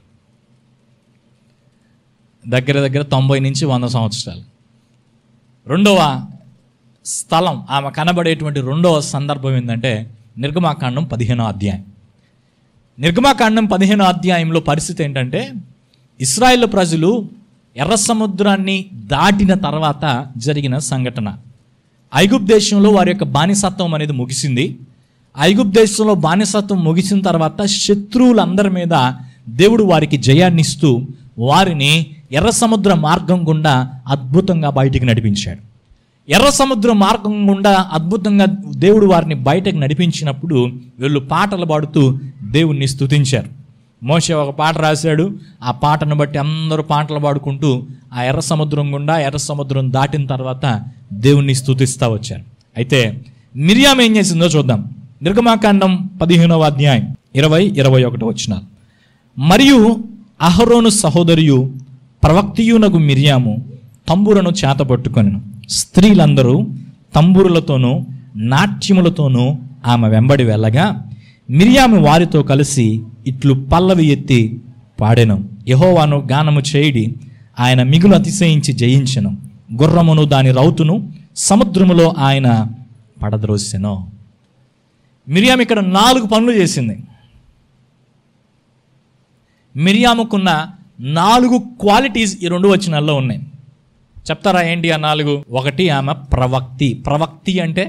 దగ్గర దగ్గర తొంభై నుంచి వంద సంవత్సరాలు రెండవ స్థలం ఆమె కనబడేటువంటి రెండవ సందర్భం ఏంటంటే నిర్గమాకాండం పదిహేనో అధ్యాయం. నిర్గమాకాండం పదిహేనో అధ్యాయంలో పరిస్థితి ఏంటంటే, ఇశ్రాయేలు ప్రజలు ఎర్ర సముద్రాన్ని దాటిన తర్వాత జరిగిన సంఘటన. ఐగుప్తు దేశంలో వారి యొక్క బానిసత్వం అనేది ముగిసింది. ఐగుప్తు దేశంలో బానిసత్వం ముగిసిన తర్వాత శత్రువులందరి మీద దేవుడు వారికి జయాన్ని ఇస్తూ వారిని ఎర్ర సముద్ర మార్గం గుండా అద్భుతంగా బయటికి నడిపించాడు. ఎర్ర సముద్ర మార్గం గుండా అద్భుతంగా దేవుడు వారిని బయటకు నడిపించినప్పుడు వీళ్ళు పాటలు పాడుతూ దేవుణ్ణి స్తుతించారు. మోషే ఒక పాట రాశాడు. ఆ పాటను బట్టి అందరూ పాటలు పాడుకుంటూ ఆ ఎర్ర సముద్రం గుండా ఎర్ర సముద్రం దాటిన తర్వాత దేవుణ్ణి స్తుతిస్తూ వచ్చారు. అయితే మిరియాము ఏం చేసిందో చూద్దాం. నిర్గమాకాండం పదిహేనవ అధ్యాయం ఇరవై ఇరవై ఒకటి వచనాలు. మరియు అహరోను సహోదరియు ప్రవక్తియునగు మిరియాము తంబురను చేతపట్టుకొనెను. స్త్రీలందరూ తంబురులతోనూ నాట్యములతోనూ ఆమె వెంబడి వెళ్ళగా మిరియాము వారితో కలిసి ఇట్లు పల్లవి ఎత్తి పాడెను. యెహోవాను గానము చేయుడి, ఆయన మిగులు అతిశయించి జయించెను. గుర్రమును దాని రౌతును సముద్రములో ఆయన పడద్రోసెను. మిరియాము ఇక్కడ నాలుగు పనులు చేసింది. మిరియాముకున్న నాలుగు క్వాలిటీస్ ఈ రెండు వచనాల్లో ఉన్నాయి. చెప్తారా ఏంటి ఆ నాలుగు? ఒకటి, ఆమె ప్రవక్తి. ప్రవక్తి అంటే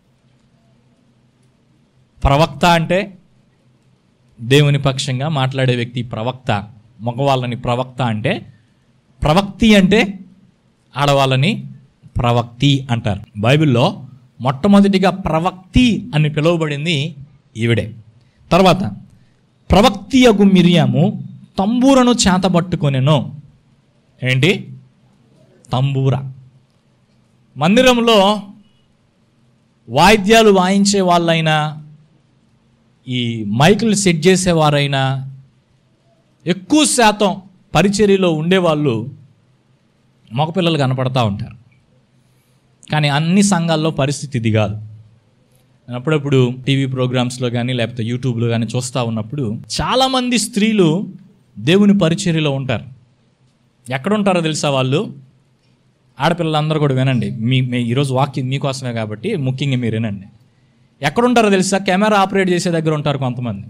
ప్రవక్త అంటే దేవుని పక్షంగా మాట్లాడే వ్యక్తి ప్రవక్త. మగవాళ్ళని ప్రవక్త అంటే, ప్రవక్తి అంటే ఆడవాళ్ళని ప్రవక్తి అంటారు. బైబిల్లో మొట్టమొదటిగా ప్రవక్తి అని పిలువబడింది ఈవిడే. తర్వాత ప్రవక్తియగు మిరియాము తంబూరను చేతబట్టుకొనెను. ఏంటి? తంబూర. మందిరంలో వాయిద్యాలు వాయించే వాళ్ళైనా, ఈ మైకులు సెట్ చేసేవారైనా, ఎక్కువ శాతం పరిచర్యలో ఉండేవాళ్ళు మగపిల్లలు కనపడతా ఉంటారు. కానీ అన్ని సంఘాల్లో పరిస్థితి ఇది కాదు. అప్పుడప్పుడు టీవీ ప్రోగ్రామ్స్లో కానీ లేకపోతే యూట్యూబ్లో కానీ చూస్తూ ఉన్నప్పుడు చాలామంది స్త్రీలు దేవుని పరిచర్యలో ఉంటారు. ఎక్కడుంటారో తెలుసా వాళ్ళు? ఆడపిల్లలందరూ కూడా వినండి, మీ మీ ఈరోజు వాక్యం మీకోసమే కాబట్టి ముఖ్యంగా మీరు వినండి. ఎక్కడుంటారో తెలుసా? కెమెరా ఆపరేట్ చేసే దగ్గర ఉంటారు కొంతమంది,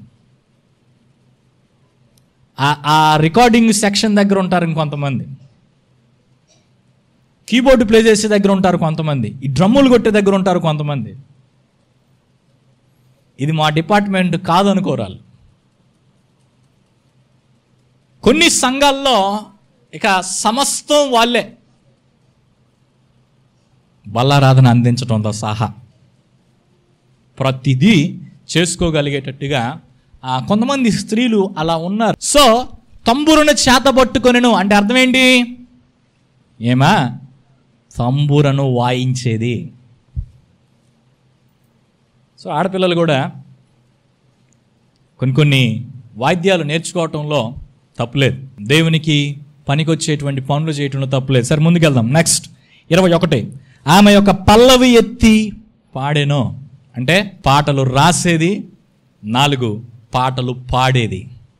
ఆ రికార్డింగ్ సెక్షన్ దగ్గర ఉంటారు ఇంకొంతమంది, కీబోర్డు ప్లే చేసే దగ్గర ఉంటారు కొంతమంది, ఈ డ్రమ్ములు కొట్టే దగ్గర ఉంటారు కొంతమంది. ఇది మా డిపార్ట్మెంట్ కాదనుకోరాలు. కొన్ని సంఘాల్లో ఇక సమస్తం వాళ్ళే బల్లారాధన అందించడంతో సహా ప్రతిదీ చేసుకోగలిగేటట్టుగా కొంతమంది స్త్రీలు అలా ఉన్నారు. సో తంబురను చేతబట్టుకొనెను అంటే అర్థం ఏంటి? ఏమా తంబురను వాయించేది. సో ఆడపిల్లలు కూడా కొన్ని కొన్ని వాయిద్యాలు నేర్చుకోవటంలో తప్పులేదు. దేవునికి పనికొచ్చేటువంటి పనులు చేయటంలో తప్పులేదు. సరే ముందుకెళ్దాం. నెక్స్ట్ ఇరవై ఒకటి. ఆమె యొక్క పల్లవి ఎత్తి పాడెను అంటే పాటలు రాసేది. నాలుగు, పాటలు పాడేది.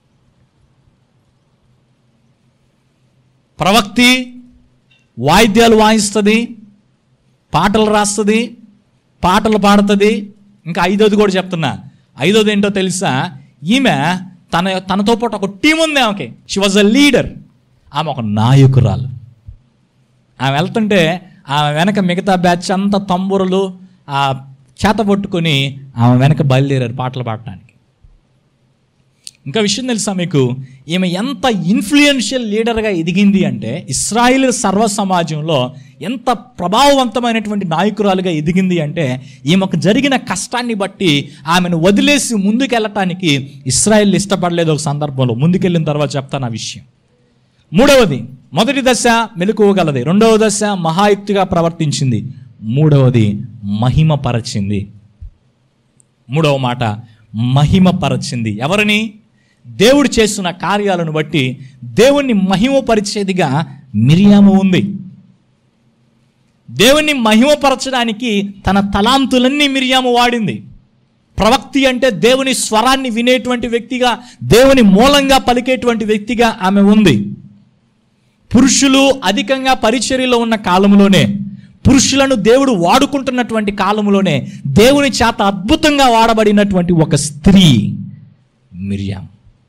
ప్రవక్తి వాయిద్యాలు వాయిస్తుంది, పాటలు రాస్తుంది, పాటలు పాడుతుంది. ఇంకా ఐదోది కూడా చెప్తున్నా. ఐదోది ఏంటో తెలుసా? ఈమె తన తనతో పాటు ఒక టీం ఉంది ఆమెకి. She was a leader. ఆమె ఒక నాయకురాలు. ఆమె వెళ్తుంటే ఆమె వెనక మిగతా బ్యాచ్ అంతా తంబురలు ఆ చేత పట్టుకొని ఆమె వెనక బయలుదేరారు పాటలు పాడటానికి. ఇంకా విషయం తెలుసా మీకు? ఈమె ఎంత ఇన్ఫ్లుయెన్షియల్ లీడర్గా ఎదిగింది అంటే ఇశ్రాయేలు సర్వ సమాజంలో ఎంత ప్రభావవంతమైనటువంటి నాయకురాలుగా ఎదిగింది అంటే ఈమెకు జరిగిన కష్టాన్ని బట్టి ఆమెను వదిలేసి ముందుకెళ్ళటానికి ఇశ్రాయేల్ ఇష్టపడలేదు. ఒక సందర్భంలో ముందుకెళ్ళిన తర్వాత చెప్తాను ఆ విషయం. మూడవది, మొదటి దశ మెలకువగలది. రెండవ దశ మహాయుక్తిగా ప్రవర్తించింది. మూడవది మహిమపరచింది. మూడవ మాట మహిమపరచింది. ఎవరిని? దేవుడు చేస్తున్న కార్యాలను బట్టి దేవుణ్ణి మహిమపరిచేదిగా మిరియాము ఉంది. దేవుణ్ణి మహిమపరచడానికి తన తలాంతులన్నీ మిరియాము వాడింది. ప్రవక్తి అంటే దేవుని స్వరాన్ని వినేటువంటి వ్యక్తిగా, దేవుని మూలంగా పలికేటువంటి వ్యక్తిగా ఆమె ఉంది. పురుషులు అధికంగా పరిచర్యలో ఉన్న కాలంలోనే, పురుషులను దేవుడు వాడుకుంటున్నటువంటి కాలంలోనే దేవుని చేత అద్భుతంగా వాడబడినటువంటి ఒక స్త్రీ మిరియాము.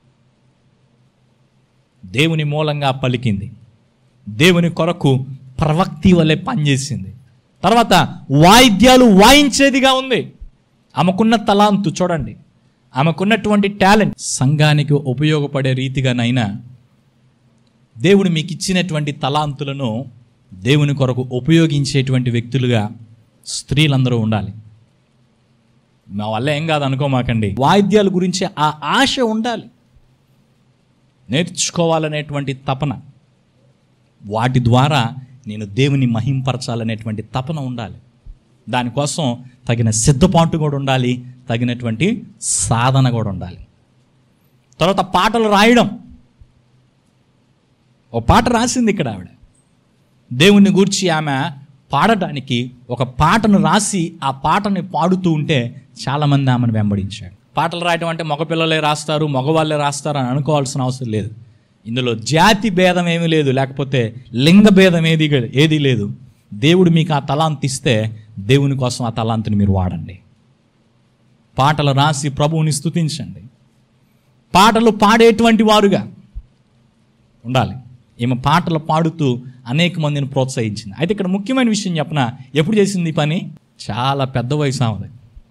దేవుని మూలంగా పలికింది. దేవుని కొరకు ప్రవక్తి వలె పనిచేసింది. తర్వాత వాయిద్యాలు వాయించేదిగా ఉంది. ఆమెకున్న తలాంతు చూడండి, ఆమెకున్నటువంటి టాలెంట్ సంఘానికి ఉపయోగపడే రీతిగానైనా దేవుడు మీకు ఇచ్చినటువంటి తలాంతులను దేవుని కొరకు ఉపయోగించేటువంటి వ్యక్తులుగా స్త్రీలందరూ ఉండాలి. మా వల్ల ఏం కాదు అనుకోమాకండి. వాయిద్యాల గురించి ఆ ఆశ ఉండాలి, నేర్చుకోవాలనేటువంటి తపన, వాటి ద్వారా నేను దేవుని మహింపరచాలనేటువంటి తపన ఉండాలి. దానికోసం తగిన సిద్ధపాటు కూడా ఉండాలి, తగినటువంటి సాధన కూడా ఉండాలి. తర్వాత పాటలు రాయడం. ఓ పాట రాసింది ఇక్కడ ఆవిడ, దేవుణ్ణి గూర్చి ఆమె పాడటానికి ఒక పాటను రాసి ఆ పాటని పాడుతూ ఉంటే చాలామంది ఆమెను వెంబడించాడు. పాటలు రాయడం అంటే మగపిల్లలే రాస్తారు, మగవాళ్ళే రాస్తారు అని అనుకోవాల్సిన అవసరం లేదు. ఇందులో జాతి భేదం ఏమీ లేదు, లేకపోతే లింగ భేదం ఏది ఏది లేదు. దేవుడు మీకు ఆ తలాంతు ఇస్తే దేవుని కోసం ఆ తలాంతుని మీరు వాడండి. పాటలు రాసి ప్రభువుని స్తుతించండి. పాటలు పాడేటువంటి వారుగా ఉండాలి. ఈమె పాటలు పాడుతూ అనేక మందిని ప్రోత్సహించింది. అయితే ఇక్కడ ముఖ్యమైన విషయం చెప్పన, ఎప్పుడు చేసింది ఈ పని? చాలా పెద్ద వయసు ఆమెది.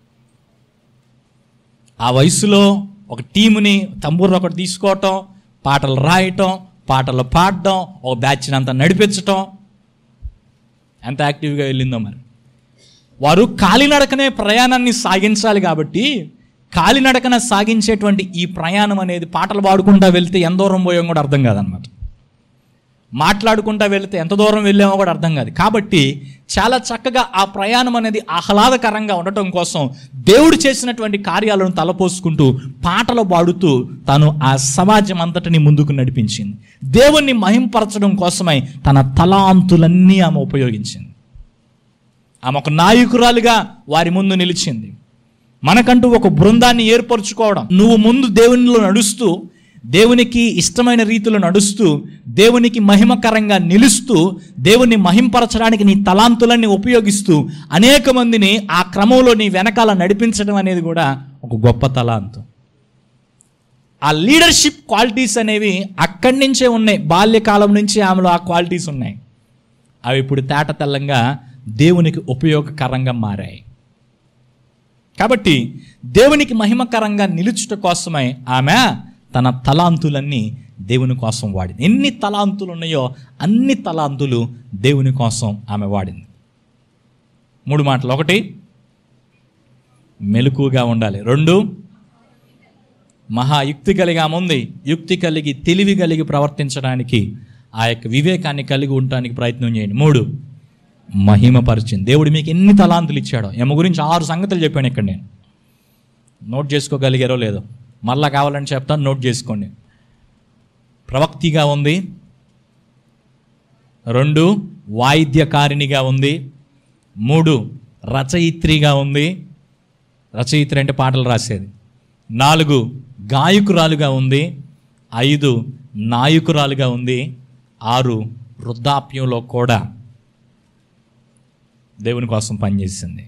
ఆ వయసులో ఒక టీముని తంబూరు ఒకటి తీసుకోవటం, పాటలు రాయటం, పాటలు పాడడం, ఒక బ్యాచ్ని అంతా నడిపించటం, ఎంత యాక్టివ్గా వెళ్ళిందో. మరి వారు కాలినడకనే ప్రయాణాన్ని సాగించాలి కాబట్టి కాలినడకన సాగించేటువంటి ఈ ప్రయాణం అనేది పాటలు పాడుకుంటూ వెళ్తే ఎంత దూరం పోయామో కూడా అర్థం కాదనమాట. మాట్లాడుకుంటూ వెళితే ఎంత దూరం వెళ్ళామో కూడా అర్థం కాదు. కాబట్టి చాలా చక్కగా ఆ ప్రయాణం అనేది ఆహ్లాదకరంగా ఉండటం కోసం దేవుడు చేసినటువంటి కార్యాలను తలపోసుకుంటూ పాటలు పాడుతూ తను ఆ సమాజం అంతటిని ముందుకు నడిపించింది. దేవుణ్ణి మహింపరచడం కోసమై తన తలాంతులన్నీ ఆమె ఉపయోగించింది. ఆమె ఒక నాయకురాలుగా వారి ముందు నిలిచింది. మనకంటూ ఒక బృందాన్ని ఏర్పరచుకోవడం, నువ్వు ముందు దేవునిలో నడుస్తూ దేవునికి ఇష్టమైన రీతిలో నడుస్తూ దేవునికి మహిమకరంగా నిలుస్తూ దేవుని మహింపరచడానికి నీ తలాంతులన్నీ ఉపయోగిస్తూ అనేక మందిని ఆ క్రమంలో నీ వెనకాల నడిపించడం అనేది కూడా ఒక గొప్ప తలాంతు. ఆ లీడర్షిప్ క్వాలిటీస్ అనేవి అక్కడి నుంచే ఉన్నాయి. బాల్యకాలం నుంచి ఆమెలో ఆ క్వాలిటీస్ ఉన్నాయి. అవి ఇప్పుడు తేట తెల్లంగా దేవునికి ఉపయోగకరంగా మారాయి. కాబట్టి దేవునికి మహిమకరంగా నిలుచుట కోసమై ఆమె తన తలాంతులన్నీ దేవుని కోసం వాడింది. ఎన్ని తలాంతులు ఉన్నాయో అన్ని తలాంతులు దేవుని కోసం ఆమె వాడింది. మూడు మాటలు. ఒకటి, మెలకుగా ఉండాలి. రెండు, మహాయుక్తి కలిగి ఆమె ఉంది. యుక్తి కలిగి తెలివి కలిగి ప్రవర్తించడానికి ఆ యొక్క వివేకాన్ని కలిగి ఉండటానికి ప్రయత్నం చేయండి. మూడు, మహిమపరిచింది. దేవుడు మీకు ఎన్ని తలాంతులు ఇచ్చాడో, ఏమో గురించి ఆరు సంగతులు చెప్పాను ఇక్కడ. నేను నోట్ చేసుకోగలిగారో లేదో మళ్ళా కావాలని చెప్తాను, నోట్ చేసుకోండి. ప్రవక్తిగా ఉంది. రెండు, వాయిద్యకారిణిగా ఉంది. మూడు, రచయిత్రిగా ఉంది. రచయిత్రి అంటే పాటలు రాసేది. నాలుగు, గాయకురాలుగా ఉంది. ఐదు, నాయకురాలుగా ఉంది. ఆరు, వృద్ధాప్యంలో కూడా దేవుని కోసం పనిచేసింది.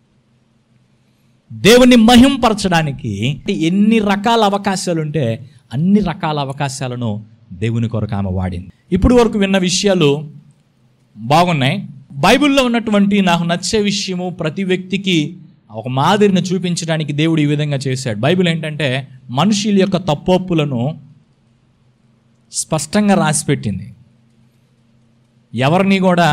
దేవుని మహింపరచడానికి ఎన్ని రకాల అవకాశాలు ఉంటే అన్ని రకాల అవకాశాలను దేవుని కొరకు ఆమె వాడింది. ఇప్పుడు వరకు విన్న విషయాలు బాగున్నాయి. బైబిల్లో ఉన్నటువంటి నాకు నచ్చే విషయము, ప్రతి వ్యక్తికి ఒక మాదిరిని చూపించడానికి దేవుడు ఈ విధంగా చేశాడు. బైబిల్ ఏంటంటే మనుషుల యొక్క తప్పొప్పులను స్పష్టంగా రాసిపెట్టింది. ఎవరిని కూడా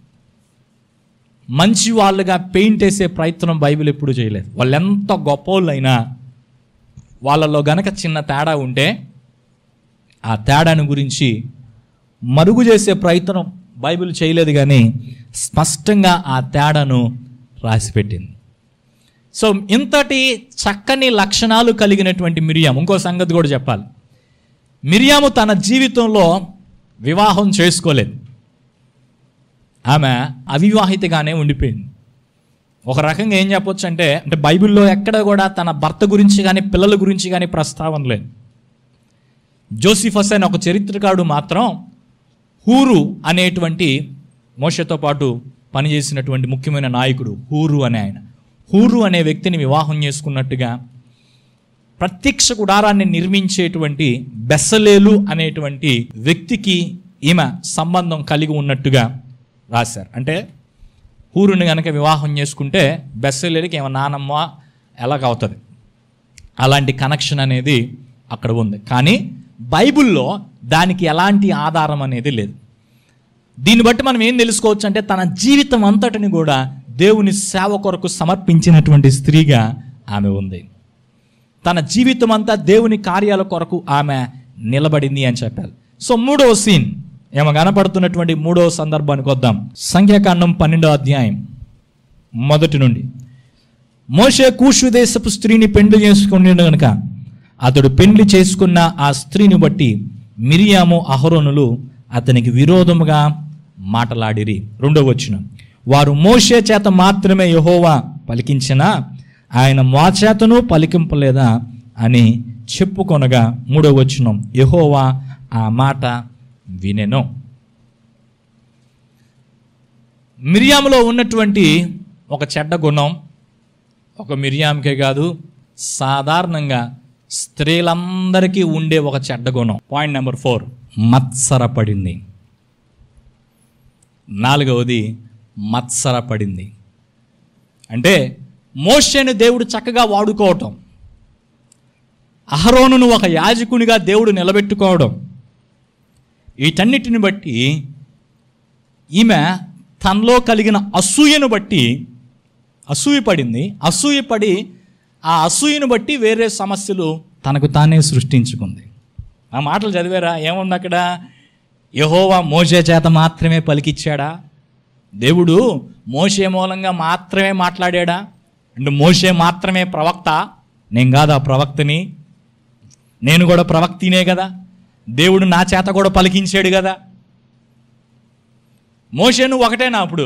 మంచి వాళ్ళుగా పెయింట్ వేసే ప్రయత్నం బైబిల్ ఎప్పుడు చేయలేదు. వాళ్ళు ఎంత గొప్పోళ్ళైనా వాళ్ళలో గనక చిన్న తేడా ఉంటే ఆ తేడాను గురించి మరుగు చేసే ప్రయత్నం బైబిల్ చేయలేదు, కానీ స్పష్టంగా ఆ తేడాను రాసిపెట్టింది. సో ఇంతటి చక్కని లక్షణాలు కలిగినటువంటి మిరియాము, ఇంకో సంగతి కూడా చెప్పాలి. మిరియాము తన జీవితంలో వివాహం చేసుకోలేదు. ఆమె అవివాహితగానే ఉండిపోయింది. ఒక రకంగా ఏం చెప్పొచ్చు అంటే అంటే బైబిల్లో ఎక్కడ కూడా తన భర్త గురించి కానీ పిల్లల గురించి కానీ ప్రస్తావన లేదు. జోసిఫస్ అనే ఒక చరిత్రకారుడు మాత్రం హూరు అనేటువంటి మోషేతో పాటు పనిచేసినటువంటి ముఖ్యమైన నాయకుడు హూరు అనే ఆయన హూరు అనే వ్యక్తిని వివాహం చేసుకున్నట్టుగా, ప్రత్యక్ష గుడారాన్ని నిర్మించేటువంటి బెసలేలు అనేటువంటి వ్యక్తికి ఈమె సంబంధం కలిగి ఉన్నట్టుగా రాశారు. అంటే హూరుని కనుక వివాహం చేసుకుంటే బెస్సలేలికి ఏమో నానమ్మ ఎలాగవుతుంది. అలాంటి కనెక్షన్ అనేది అక్కడ ఉంది. కానీ బైబిల్లో దానికి ఎలాంటి ఆధారం అనేది లేదు. దీన్ని బట్టి మనం ఏం తెలుసుకోవచ్చు అంటే తన జీవితం అంతటిని కూడా దేవుని సేవ కొరకు సమర్పించినటువంటి స్త్రీగా ఆమె ఉంది. తన జీవితం అంతా దేవుని కార్యాల కొరకు ఆమె నిలబడింది అని చెప్పారు. సో మూడవ సీన్ ఏమో కనపడుతున్నటువంటి మూడవ సందర్భానికి వద్దాం. సంఖ్యాకాండం పన్నెండో అధ్యాయం మొదటి నుండి. మోషే కూషు దేశపు స్త్రీని పెండ్లి చేసుకుని కనుక అతడు పెండ్లి చేసుకున్న ఆ స్త్రీని బట్టి మిరియాము అహరోనులు అతనికి విరోధముగా మాటలాడిరి. రెండవ వచనం, వారు మోషే చేత మాత్రమే యెహోవా పలికించినా ఆయన మా చేతను పలికింపలేదా అని చెప్పుకొనగా మూడవ వచనం, యెహోవా ఆ మాట వినెను. మిరియాములో ఉన్నటువంటి ఒక చెడ్డ గుణం ఒక మిరియాముకే కాదు, సాధారణంగా స్త్రీలందరికీ ఉండే ఒక చెడ్డ గుణం. పాయింట్ నెంబర్ ఫోర్, మత్సరపడింది. నాలుగవది మత్సరపడింది. అంటే మోషేను దేవుడు చక్కగా వాడుకోవటం, అహరోనును ఒక యాజకునిగా దేవుడు నిలబెట్టుకోవడం, వీటన్నిటిని బట్టి ఈమె తనలో కలిగిన అసూయను బట్టి అసూయపడింది. అసూయపడి ఆ అసూయను బట్టి వేరే సమస్యలు తనకు తానే సృష్టించుకుంది. ఆ మాటలు చదివారా? ఏముంది అక్కడ? యెహోవా మోషే చేత మాత్రమే పలికిచ్చాడా? దేవుడు మోషే మూలంగా మాత్రమే మాట్లాడాడా? అంటే మోషే మాత్రమే ప్రవక్త? నేను కాదా ప్రవక్తని? నేను కూడా ప్రవక్తినే కదా. దేవుడు నా చేత కూడా పలికించాడు కదా. మోషే నువ్వు ఒకటేనా? అప్పుడు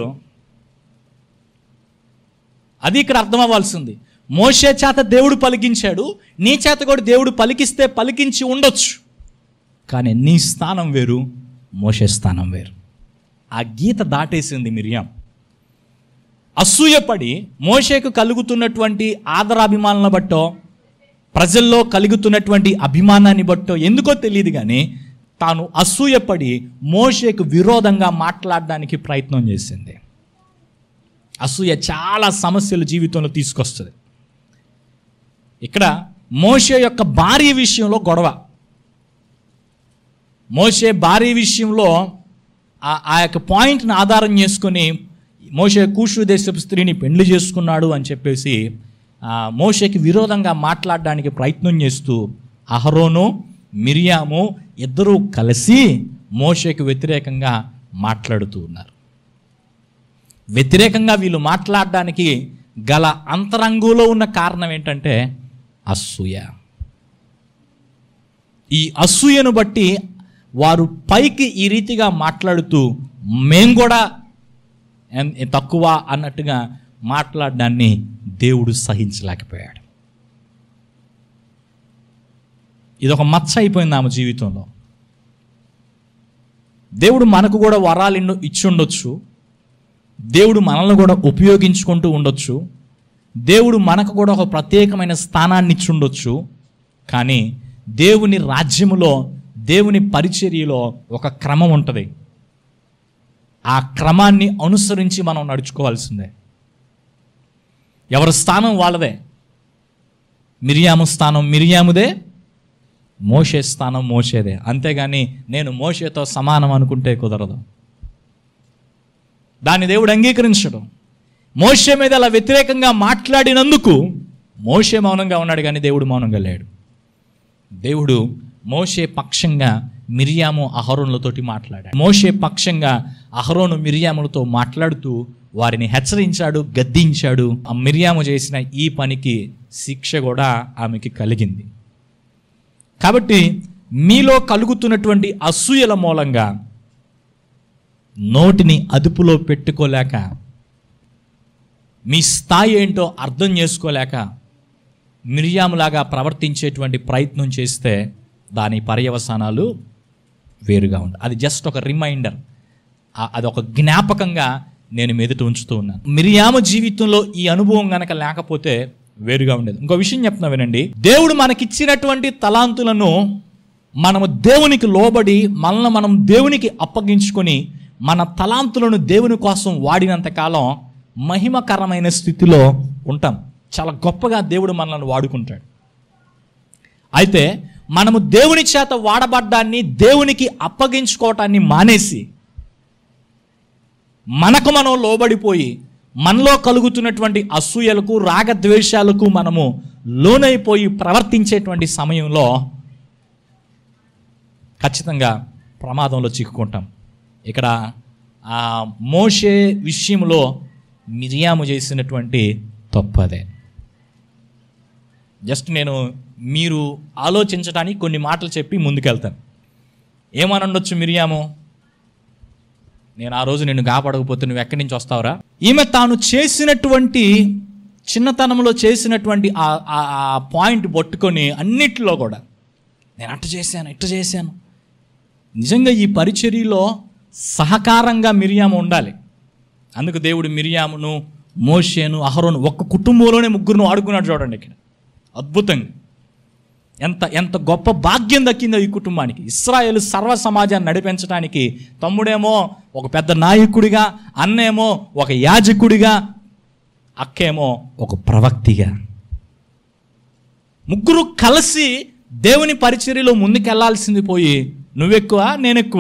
అది ఇక్కడ అర్థం అవ్వాల్సింది. మోషే చేత దేవుడు పలికించాడు, నీ చేత కూడా దేవుడు పలికిస్తే పలికించి ఉండొచ్చు, కానీ నీ స్థానం వేరు, మోషే స్థానం వేరు. ఆ గీత దాటేసింది మిరియాం. అసూయపడి మోషేకు కలుగుతున్నటువంటి ఆదరాభిమానాలను బట్టో, ప్రజల్లో కలుగుతున్నటువంటి అభిమానాన్ని బట్టో ఎందుకో తెలియదు, కానీ తాను అసూయపడి మోషేకు విరోధంగా మాట్లాడడానికి ప్రయత్నం చేసింది. అసూయ చాలా సమస్యలు జీవితంలో తీసుకొస్తుంది. ఇక్కడ మోషే యొక్క భార్య విషయంలో గొడవ. మోషే భార్య విషయంలో ఆ యొక్క పాయింట్ని ఆధారం చేసుకొని మోషే కూషు దేశపు స్త్రీని పెళ్లి చేసుకున్నాడు అని చెప్పేసి మోషేకి విరోధంగా మాట్లాడడానికి ప్రయత్నం చేస్తూ అహరోను మిరియాము ఇద్దరూ కలిసి మోషేకి వ్యతిరేకంగా మాట్లాడుతూ ఉన్నారు. వ్యతిరేకంగా వీళ్ళు మాట్లాడడానికి గల అంతరంగంలో ఉన్న కారణం ఏంటంటే అసూయ. ఈ అసూయను బట్టి వారు పైకి ఈ రీతిగా మాట్లాడుతూ మేం కూడా తక్కువ అన్నట్టుగా మాట్లాడడాన్ని దేవుడు సహించలేకపోయాడు. ఇదొక మచ్చ అయిపోయింది ఆమె జీవితంలో. దేవుడు మనకు కూడా వరాలు ఇచ్చి ఉండొచ్చు, దేవుడు మనల్ని కూడా ఉపయోగించుకుంటూ ఉండొచ్చు, దేవుడు మనకు కూడా ఒక ప్రత్యేకమైన స్థానాన్ని ఇచ్చి ఉండొచ్చు. కానీ దేవుని రాజ్యములో, దేవుని పరిచర్యలో ఒక క్రమం ఉంటుంది. ఆ క్రమాన్ని అనుసరించి మనం నడుచుకోవాల్సిందే. ఎవరి స్థానం వాళ్ళదే. మిరియాము స్థానం మిరియాముదే, మోషే స్థానం మోషేదే. అంతేగాని నేను మోషేతో సమానం అనుకుంటే కుదరదు. దాన్ని దేవుడు అంగీకరించడం. మోషే మీద అలా వ్యతిరేకంగా మాట్లాడినందుకు మోషే మౌనంగా ఉన్నాడు, కానీ దేవుడు మౌనంగా లేడు. దేవుడు మోషే పక్షంగా మిరియాము అహరోనులతోటి మాట్లాడాడు. మోషే పక్షంగా అహరోను మిరియాములతో మాట్లాడుతూ వారిని హెచ్చరించాడు, గద్దించాడు. ఆ మిరియాము చేసిన ఈ పనికి శిక్ష కూడా ఆమెకి కలిగింది. కాబట్టి మీలో కలుగుతున్నటువంటి అసూయల మూలంగా నోటిని అదుపులో పెట్టుకోలేక, మీ స్థాయి ఏంటో అర్థం చేసుకోలేక మిరియాములాగా ప్రవర్తించేటువంటి ప్రయత్నం చేస్తే దాని పర్యవసానాలు వేరుగా ఉంటాయి. అది జస్ట్ ఒక రిమైండర్, అదొక జ్ఞాపకంగా నేను మెదుట ఉంచుతూ ఉన్నాను. మిరియాము జీవితంలో ఈ అనుభవం కనుక లేకపోతే వేరుగా ఉండేది. ఇంకో విషయం చెప్తున్నా వినండి. దేవుడు మనకిచ్చినటువంటి తలాంతులను మనము దేవునికి లోబడి మనల్ని మనం దేవునికి అప్పగించుకొని మన తలాంతులను దేవుని కోసం వాడినంత కాలం మహిమకరమైన స్థితిలో ఉంటాం. చాలా గొప్పగా దేవుడు మనల్ని వాడుకుంటాడు. అయితే మనము దేవుని చేత వాడబడ్డాన్ని, దేవునికి అప్పగించుకోవటాన్ని మానేసి మనకు మనం లోబడిపోయి మనలో కలుగుతున్నటువంటి అసూయలకు, రాగద్వేషాలకు మనము లోనైపోయి ప్రవర్తించేటువంటి సమయంలో ఖచ్చితంగా ప్రమాదంలో చిక్కుకుంటాం. ఇక్కడ ఆ మోషే విషయంలో మిరియాము చేసినటువంటి తప్పదే. జస్ట్ నేను మీరు ఆలోచించడానికి కొన్ని మాటలు చెప్పి ముందుకెళ్తాను. ఏమని ఉండొచ్చు మిరియాము? నేను ఆ రోజు నిన్ను కాపాడకపోతే నువ్వు ఎక్కడి నుంచి వస్తావురా? ఈమె తాను చేసినటువంటి చిన్నతనంలో చేసినటువంటి ఆ పాయింట్ పట్టుకొని అన్నిటిలో కూడా నేను అట్ట చేశాను, ఇట్ట చేశాను. నిజంగా ఈ పరిచర్యలో సహకారంగా మిరియాము ఉండాలి. అందుకు దేవుడు మిరియామును, మోషేను, అహరోను ఒక్క కుటుంబంలోనే ముగ్గురును ఆడుకున్నాడు. చూడండి ఇక్కడ అద్భుతంగా ఎంత ఎంత గొప్ప భాగ్యం దక్కిందో ఈ కుటుంబానికి. ఇశ్రాయేలు సర్వ సమాజాన్ని నడిపించడానికి తమ్ముడేమో ఒక పెద్ద నాయకుడిగా, అన్నేమో ఒక యాజకుడిగా, అక్కేమో ఒక ప్రవక్తిగా, ముగ్గురు కలిసి దేవుని పరిచర్యలో ముందుకెళ్లాల్సింది పోయి నువ్వెక్కువ నేనెక్కువ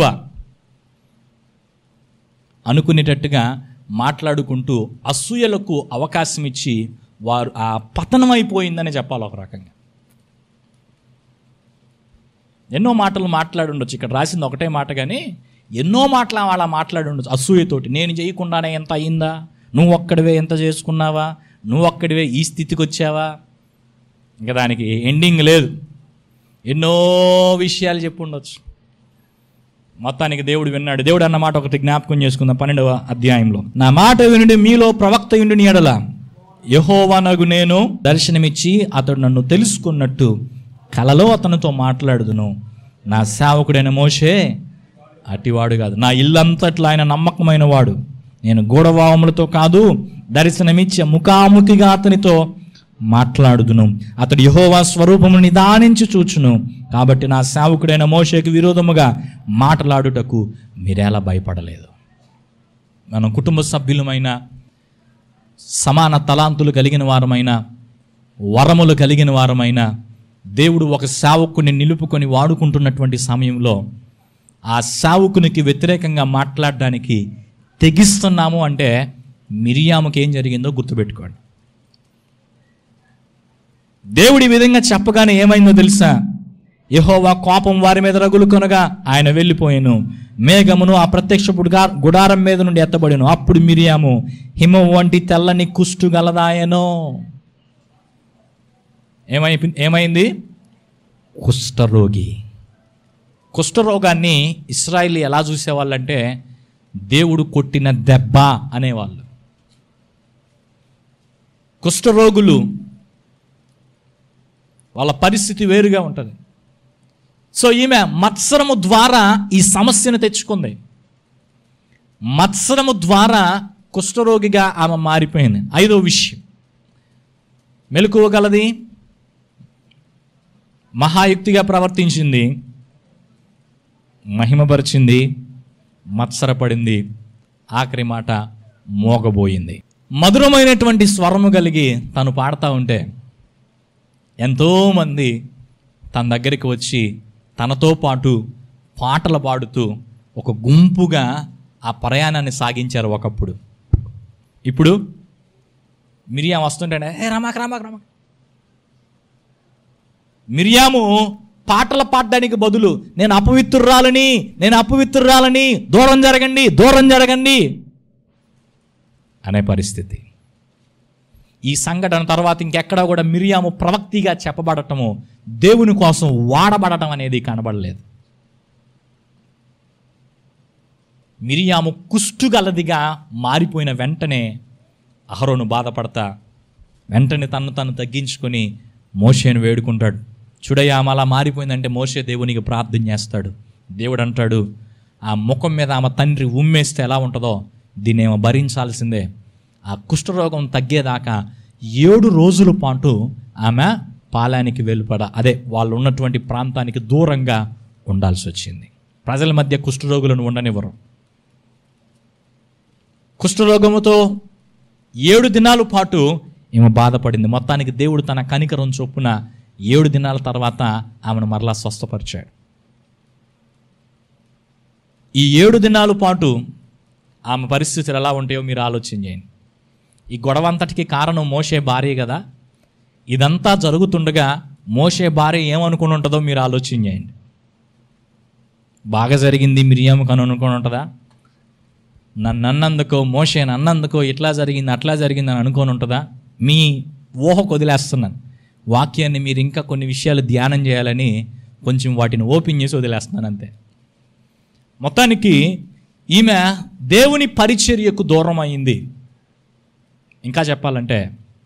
అనుకునేటట్టుగా మాట్లాడుకుంటూ అసూయలకు అవకాశం ఇచ్చి వారు ఆ పతనం అయిపోయిందని చెప్పాలి ఒక రకంగా. ఎన్నో మాటలు మాట్లాడి ఉండొచ్చు. ఇక్కడ రాసింది ఒకటే మాట, కానీ ఎన్నో మాటలు అలా మాట్లాడి ఉండొచ్చు అసూయతోటి. నేను చేయకుండానే ఎంత అయిందా, నువ్వు ఒక్కడివే ఎంత చేసుకున్నావా, నువ్వు ఒక్కడివే ఈ స్థితికి వచ్చావా, ఇంకా దానికి ఎండింగ్ లేదు. ఎన్నో విషయాలు చెప్పి ఉండొచ్చు. మొత్తానికి దేవుడు విన్నాడు. దేవుడు అన్న మాట ఒకటి జ్ఞాపకం చేసుకుందాం. పన్నెండవ అధ్యాయంలో, నా మాట వినుడి, మీలో ప్రవక్త యుండుని ఎడల యెహోవానగు నేను దర్శనమిచ్చి అతడు నన్ను తెలుసుకున్నట్టు కలలో అతనితో మాట్లాడుదును. నా సేవకుడైన మోషే అటివాడు కాదు, నా ఇల్లంతట్లో ఆయన నమ్మకమైన వాడు. నేను గూఢవాములతో కాదు, దర్శనమిచ్చే ముఖాముఖిగా అతనితో మాట్లాడుదును. అతడు యెహోవా స్వరూపమును నిదానించి చూచును. కాబట్టి నా సేవకుడైన మోషేకి విరోధముగా మాట్లాడుటకు మీరేలా భయపడలేదు. మనం కుటుంబ సభ్యులమైన, సమాన తలాంతులు కలిగిన వారమైన, వరములు కలిగిన వారమైన, దేవుడు ఒక సేవకుని నిలుపుకొని వాడుకుంటున్నటువంటి సమయంలో ఆ సేవకునికి వ్యతిరేకంగా మాట్లాడడానికి తెగిస్తున్నాము అంటే మిరియాముకి ఏం జరిగిందో గుర్తుపెట్టుకోండి. దేవుడి విధంగా చెప్పగానే ఏమైందో తెలుసా? యెహోవా కోపం వారి మీద రగులు కొనగా ఆయన వెళ్ళిపోయాను. మేఘమును ఆ ప్రత్యక్ష గుడారం మీద నుండి ఎత్తబడిను. అప్పుడు మిరియాము హిమం వంటి తెల్లని కుష్టు గలదాయనో. ఏమై ఏమైంది? కుష్ఠరోగి. కుష్ఠరోగాన్ని ఇశ్రాయేలు ఎలా చూసేవాళ్ళంటే దేవుడు కొట్టిన దెబ్బ అనేవాళ్ళు. కుష్ఠరోగులు వాళ్ళ పరిస్థితి వేరుగా ఉంటుంది. సో ఈమె మత్సరము ద్వారా ఈ సమస్యను తెచ్చుకుంది. మత్సరము ద్వారా కుష్ఠరోగిగా ఆమె మారిపోయింది. ఐదో విషయం, మెలకువగలది, మహాయుక్తిగా ప్రవర్తించింది, మహిమపరిచింది, మత్సరపడింది, ఆఖరి మాట మోగబోయింది. మధురమైనటువంటి స్వరము కలిగి తను పాడుతూ ఉంటే ఎంతోమంది తన దగ్గరికి వచ్చి తనతో పాటు పాటలు పాడుతూ ఒక గుంపుగా ఆ ప్రయాణాన్ని సాగించారు ఒకప్పుడు. ఇప్పుడు మిరియాము వస్తుంటే ఏ రమాక రమాక రమాక మిరియాము పాటలు పాడడానికి బదులు నేను అపవిత్రురాలని, నేను అపవిత్రురాలని, దూరం జరగండి, దూరం జరగండి అనే పరిస్థితి. ఈ సంఘటన తర్వాత ఇంకెక్కడా కూడా మిరియాము ప్రవక్తిగా చెప్పబడటము, దేవుని కోసం వాడబడటం అనేది కనబడలేదు. మిరియాము కుష్ఠుగలదిగా మారిపోయిన వెంటనే అహరోను బాధపడతా వెంటనే తను తను తగ్గించుకొని మోషేను వేడుకుంటాడు. చూడయ్యా ఆమె అలా మారిపోయిందంటే మోషే దేవునికి ప్రార్థన చేస్తాడు. దేవుడు అంటాడు, ఆ ముఖం మీద ఆమె తండ్రి ఉమ్మేస్తే ఎలా ఉంటుందో దీన్ని ఏమో భరించాల్సిందే. ఆ కుష్ఠరోగం తగ్గేదాకా ఏడు రోజుల పాటు ఆమె పాలానికి వెలుపడ, అదే వాళ్ళు ఉన్నటువంటి ప్రాంతానికి దూరంగా ఉండాల్సి వచ్చింది. ప్రజల మధ్య కుష్ఠరోగులను ఉండనివ్వరు. కుష్ఠరోగముతో ఏడు దినాల పాటు ఈమె బాధపడింది. మొత్తానికి దేవుడు తన కనికరం చొప్పున ఏడు దినాల తర్వాత ఆమెను మరలా స్వస్థపరిచాడు. ఈ ఏడు దినాల పాటు ఆమె పరిస్థితులు ఎలా ఉంటాయో మీరు ఆలోచన చేయండి. ఈ గొడవ అంతటికి కారణం మోషే భార్య కదా. ఇదంతా జరుగుతుండగా మోషే భార్య ఏమనుకుని ఉంటుందో మీరు ఆలోచన చేయండి. బాగా జరిగింది మిరియాముకు అని అనుకుని ఉంటుందా? నన్ను అన్నందుకో మోషే అన్నందుకో ఇట్లా జరిగింది అట్లా జరిగింది అని అనుకోని ఉంటుందా? మీ ఊహకు వదిలేస్తున్నాను. వాక్యాన్ని మీరు ఇంకా కొన్ని విషయాలు ధ్యానం చేయాలని కొంచెం వాటిని ఓపెన్ చేసి వదిలేస్తున్నాను అంతే. మొత్తానికి ఈమె దేవుని పరిచర్యకు దూరం అయింది. ఇంకా చెప్పాలంటే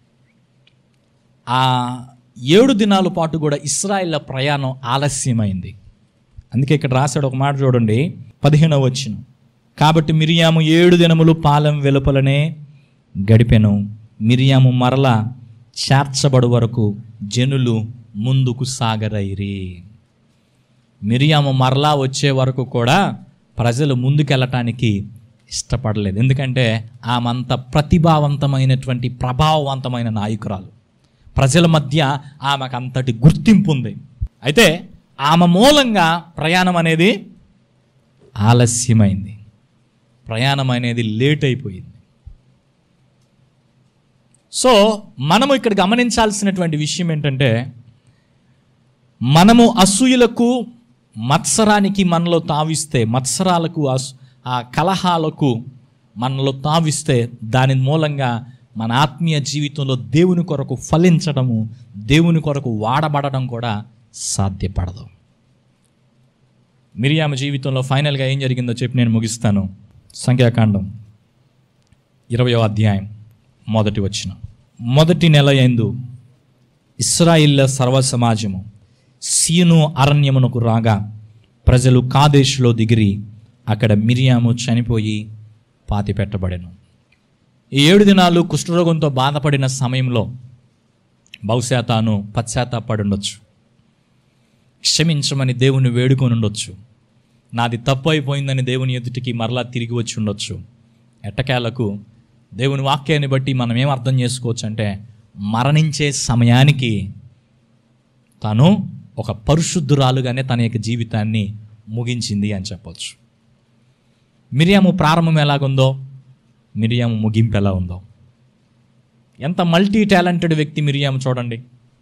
ఆ ఏడు దినాల పాటు కూడా ఇశ్రాయేళ్ల ప్రయాణం ఆలస్యమైంది. అందుకే ఇక్కడ రాశాడు ఒక మాట చూడండి, పదిహేనవ వచనం. కాబట్టి మిరియాము ఏడు దినములు పాలెం వెలుపలనే గడిపెను. మిరియాము మరల చేర్చబడు వరకు జనులు ముందుకు సాగరైరి. మిరియాము మరలా వచ్చే వరకు కూడా ప్రజలు ముందుకెళ్ళటానికి ఇష్టపడలేదు. ఎందుకంటే ఆమంత ప్రతిభావంతమైనటువంటి ప్రభావవంతమైన నాయకురాలు. ప్రజల మధ్య ఆమెకు అంతటి గుర్తింపు ఉంది. అయితే ఆమె మూలంగా ప్రయాణం అనేది ఆలస్యమైంది, ప్రయాణం అనేది లేట్ అయిపోయింది. సో మనము ఇక్కడ గమనించాల్సినటువంటి విషయం ఏంటంటే, మనము అసూయలకు మత్సరానికి మనలో తావిస్తే, మత్సరాలకు ఆ కలహాలకు మనలో తావిస్తే దాని మూలంగా మన ఆత్మీయ జీవితంలో దేవుని కొరకు ఫలించడము, దేవుని కొరకు వాడబడడం కూడా సాధ్యపడదు. మిరియాము జీవితంలో ఫైనల్గా ఏం జరిగిందో చెప్పి నేను ముగిస్తాను. సంఖ్యాకాండం ఇరవయో అధ్యాయం మొదటి వచనం. మొదటి నెల యందు ఇశ్రాయేళ్ల సర్వ సమాజము సీను అరణ్యమునకు రాగా ప్రజలు కాదేశులో దిగిరి అక్కడ మిరియాము చనిపోయి పాతి పెట్టబడెను. ఈ ఏడు దినాలు కుష్ఠరోగంతో బాధపడిన సమయంలో బహుశా తాను పశ్చాత్తాపడి ఉండొచ్చు, క్షమించమని దేవుని వేడుకొని ఉండొచ్చు, నాది తప్పు అయిపోయిందని దేవుని ఎదుటికి మరలా తిరిగి వచ్చి ఉండొచ్చు. ఎట్టకేలకు దేవుని వాక్యాన్ని బట్టి మనం ఏం అర్థం చేసుకోవచ్చు అంటే, మరణించే సమయానికి తను ఒక పరిశుద్ధురాలుగానే తన యొక్క జీవితాన్ని ముగించింది అని చెప్పవచ్చు. మిరియాము ప్రారంభం ఎలాగుందో మిరియాము ముగింపు ఎలా ఉందో. ఎంత మల్టీ టాలెంటెడ్ వ్యక్తి మిరియాము చూడండి.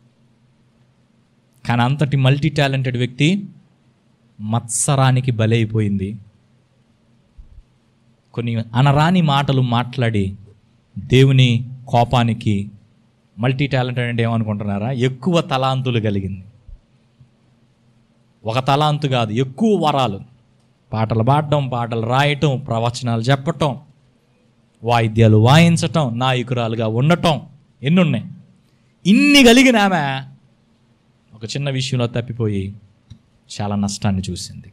కానీ అంతటి మల్టీ టాలెంటెడ్ వ్యక్తి మత్సరానికి బలైపోయింది. కొన్ని అనరాని మాటలు మాట్లాడి దేవుని కోపానికి, మల్టీ టాలెంటెడ్ అంటే ఏమనుకుంటున్నారా, ఎక్కువ తలాంతులు కలిగింది. ఒక తలాంతు కాదు, ఎక్కువ వరాలు. పాటలు పాడటం, పాటలు రాయటం, ప్రవచనాలు చెప్పటం, వాయిద్యాలు వాయించటం, నాయకురాలుగా ఉండటం, ఎన్నున్నాయి. ఇన్ని కలిగిన ఆమె ఒక చిన్న విషయంలో తప్పిపోయి చాలా నష్టాన్ని చూసింది.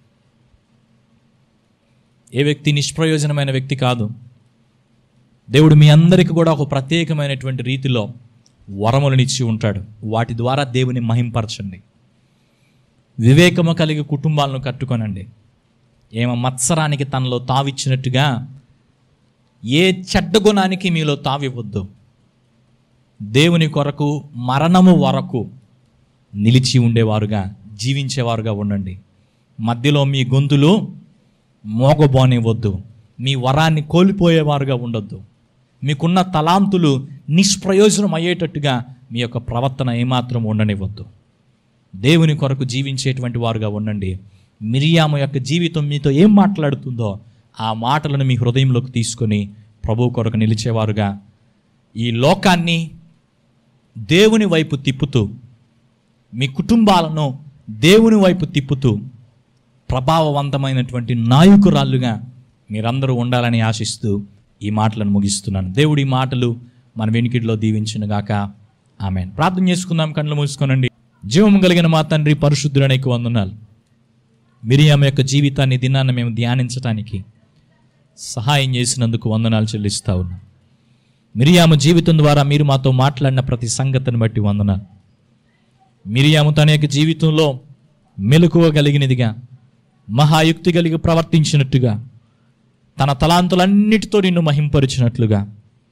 ఏ వ్యక్తి నిష్ప్రయోజనమైన వ్యక్తి కాదు. దేవుడు మీ అందరికీ కూడా ఒక ప్రత్యేకమైనటువంటి రీతిలో వరములనిచ్చి ఉంటాడు. వాటి ద్వారా దేవుని మహింపరచండి. వివేకము కలిగి కుటుంబాలను కట్టుకొనండి. ఏమో మత్సరానికి తనలో తావిచ్చినట్టుగా ఏ చెడ్డ గుణానికి మీలో తావివ్వద్దు. దేవుని కొరకు మరణము వరకు నిలిచి ఉండేవారుగా, జీవించేవారుగా ఉండండి. మధ్యలో మీ గొంతులు మోగబోనివ్వద్దు. మీ వరాన్ని కోల్పోయేవారుగా ఉండొద్దు. మీకున్న తలాంతులు నిష్ప్రయోజనం అయ్యేటట్టుగా మీ యొక్క ప్రవర్తన ఏమాత్రం ఉండనివ్వద్దు. దేవుని కొరకు జీవించేటువంటి వారుగా ఉండండి. మిరియాము యొక్క జీవితం మీతో ఏం మాట్లాడుతుందో ఆ మాటలను మీ హృదయంలోకి తీసుకొని ప్రభు కొరకు నిలిచేవారుగా, ఈ లోకాన్ని దేవుని వైపు తిప్పుతూ, మీ కుటుంబాలను దేవుని వైపు తిప్పుతూ ప్రభావవంతమైనటువంటి నాయకురాళ్ళుగా మీరందరూ ఉండాలని ఆశిస్తూ ఈ మాటలను ముగిస్తున్నాను. దేవుడి మాటలు మన వెనుకిడిలో దీవించునుగాక. ఆమేన్. ప్రార్థన చేసుకుందాం. కళ్ళు మూసుకోనండి. జీవము కలిగిన మా తండ్రి, పరిశుద్ధుడైన వందనాలు. మిరియాము యొక్క జీవితాన్ని దినాన్ని మేము ధ్యానించడానికి సహాయం చేసినందుకు వందనాలు చెల్లిస్తా ఉన్నాం. మిరియాము జీవితం ద్వారా మీరు మాతో మాట్లాడిన ప్రతి సంగతిని బట్టి వందనాలు. మిరియాము తన యొక్క జీవితంలో మెలకువ కలిగినదిగా, మహాయుక్తి కలిగి ప్రవర్తించినట్టుగా, తన తలాంతులన్నిటితో నిన్ను మహింపరిచినట్లుగా,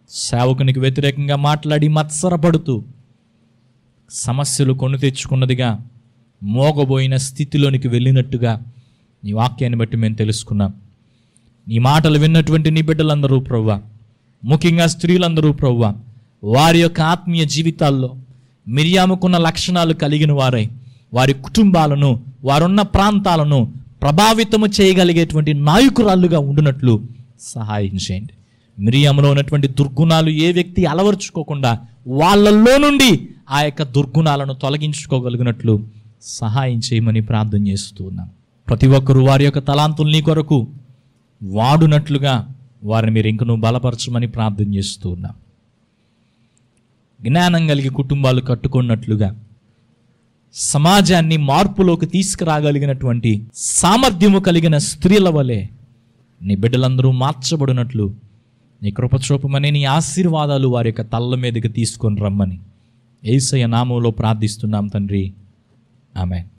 సేవకునికి వ్యతిరేకంగా మాట్లాడి మత్సరపడుతూ సమస్యలు కొని తెచ్చుకున్నదిగా మోగబోయిన స్థితిలోనికి వెళ్ళినట్టుగా నీ వాక్యాన్ని బట్టి మేము తెలుసుకున్నాం. నీ మాటలు విన్నటువంటి నీ బిడ్డలందరూ ప్రభువా, ముఖ్యంగా స్త్రీలందరూ ప్రభువా, వారి యొక్క ఆత్మీయ జీవితాల్లో మిరియాముకున్న లక్షణాలు కలిగిన వారై వారి కుటుంబాలను, వారున్న ప్రాంతాలను ప్రభావితము చేయగలిగేటువంటి నాయకురాళ్ళుగా ఉండునట్లు సహాయం చేయండి. మిరియాములో ఉన్నటువంటి దుర్గుణాలు ఏ వ్యక్తి అలవర్చుకోకుండా వాళ్ళల్లో నుండి ఆ యొక్క దుర్గుణాలను తొలగించుకోగలిగినట్లు సహాయం చేయమని ప్రార్థన చేస్తూ ఉన్నాం. ప్రతి ఒక్కరూ వారి యొక్క తలాంతులు నీ కొరకు వాడునట్లుగా వారిని మీరు ఇంకనూ బలపరచమని ప్రార్థన చేస్తూ ఉన్నాం. జ్ఞానం కలిగి కుటుంబాలు కట్టుకున్నట్లుగా సమాజాన్ని మార్పులోకి తీసుకురాగలిగినటువంటి సామర్థ్యము కలిగిన స్త్రీల వలె నీ బిడ్డలందరూ మార్చబడినట్లు నీ కృప చూపమని, నీ ఆశీర్వాదాలు వారి యొక్క తల్ల మీదకి తీసుకొని రమ్మని యేసయ్య నామములో ప్రార్థిస్తున్నాం తండ్రి. ఆమేన్.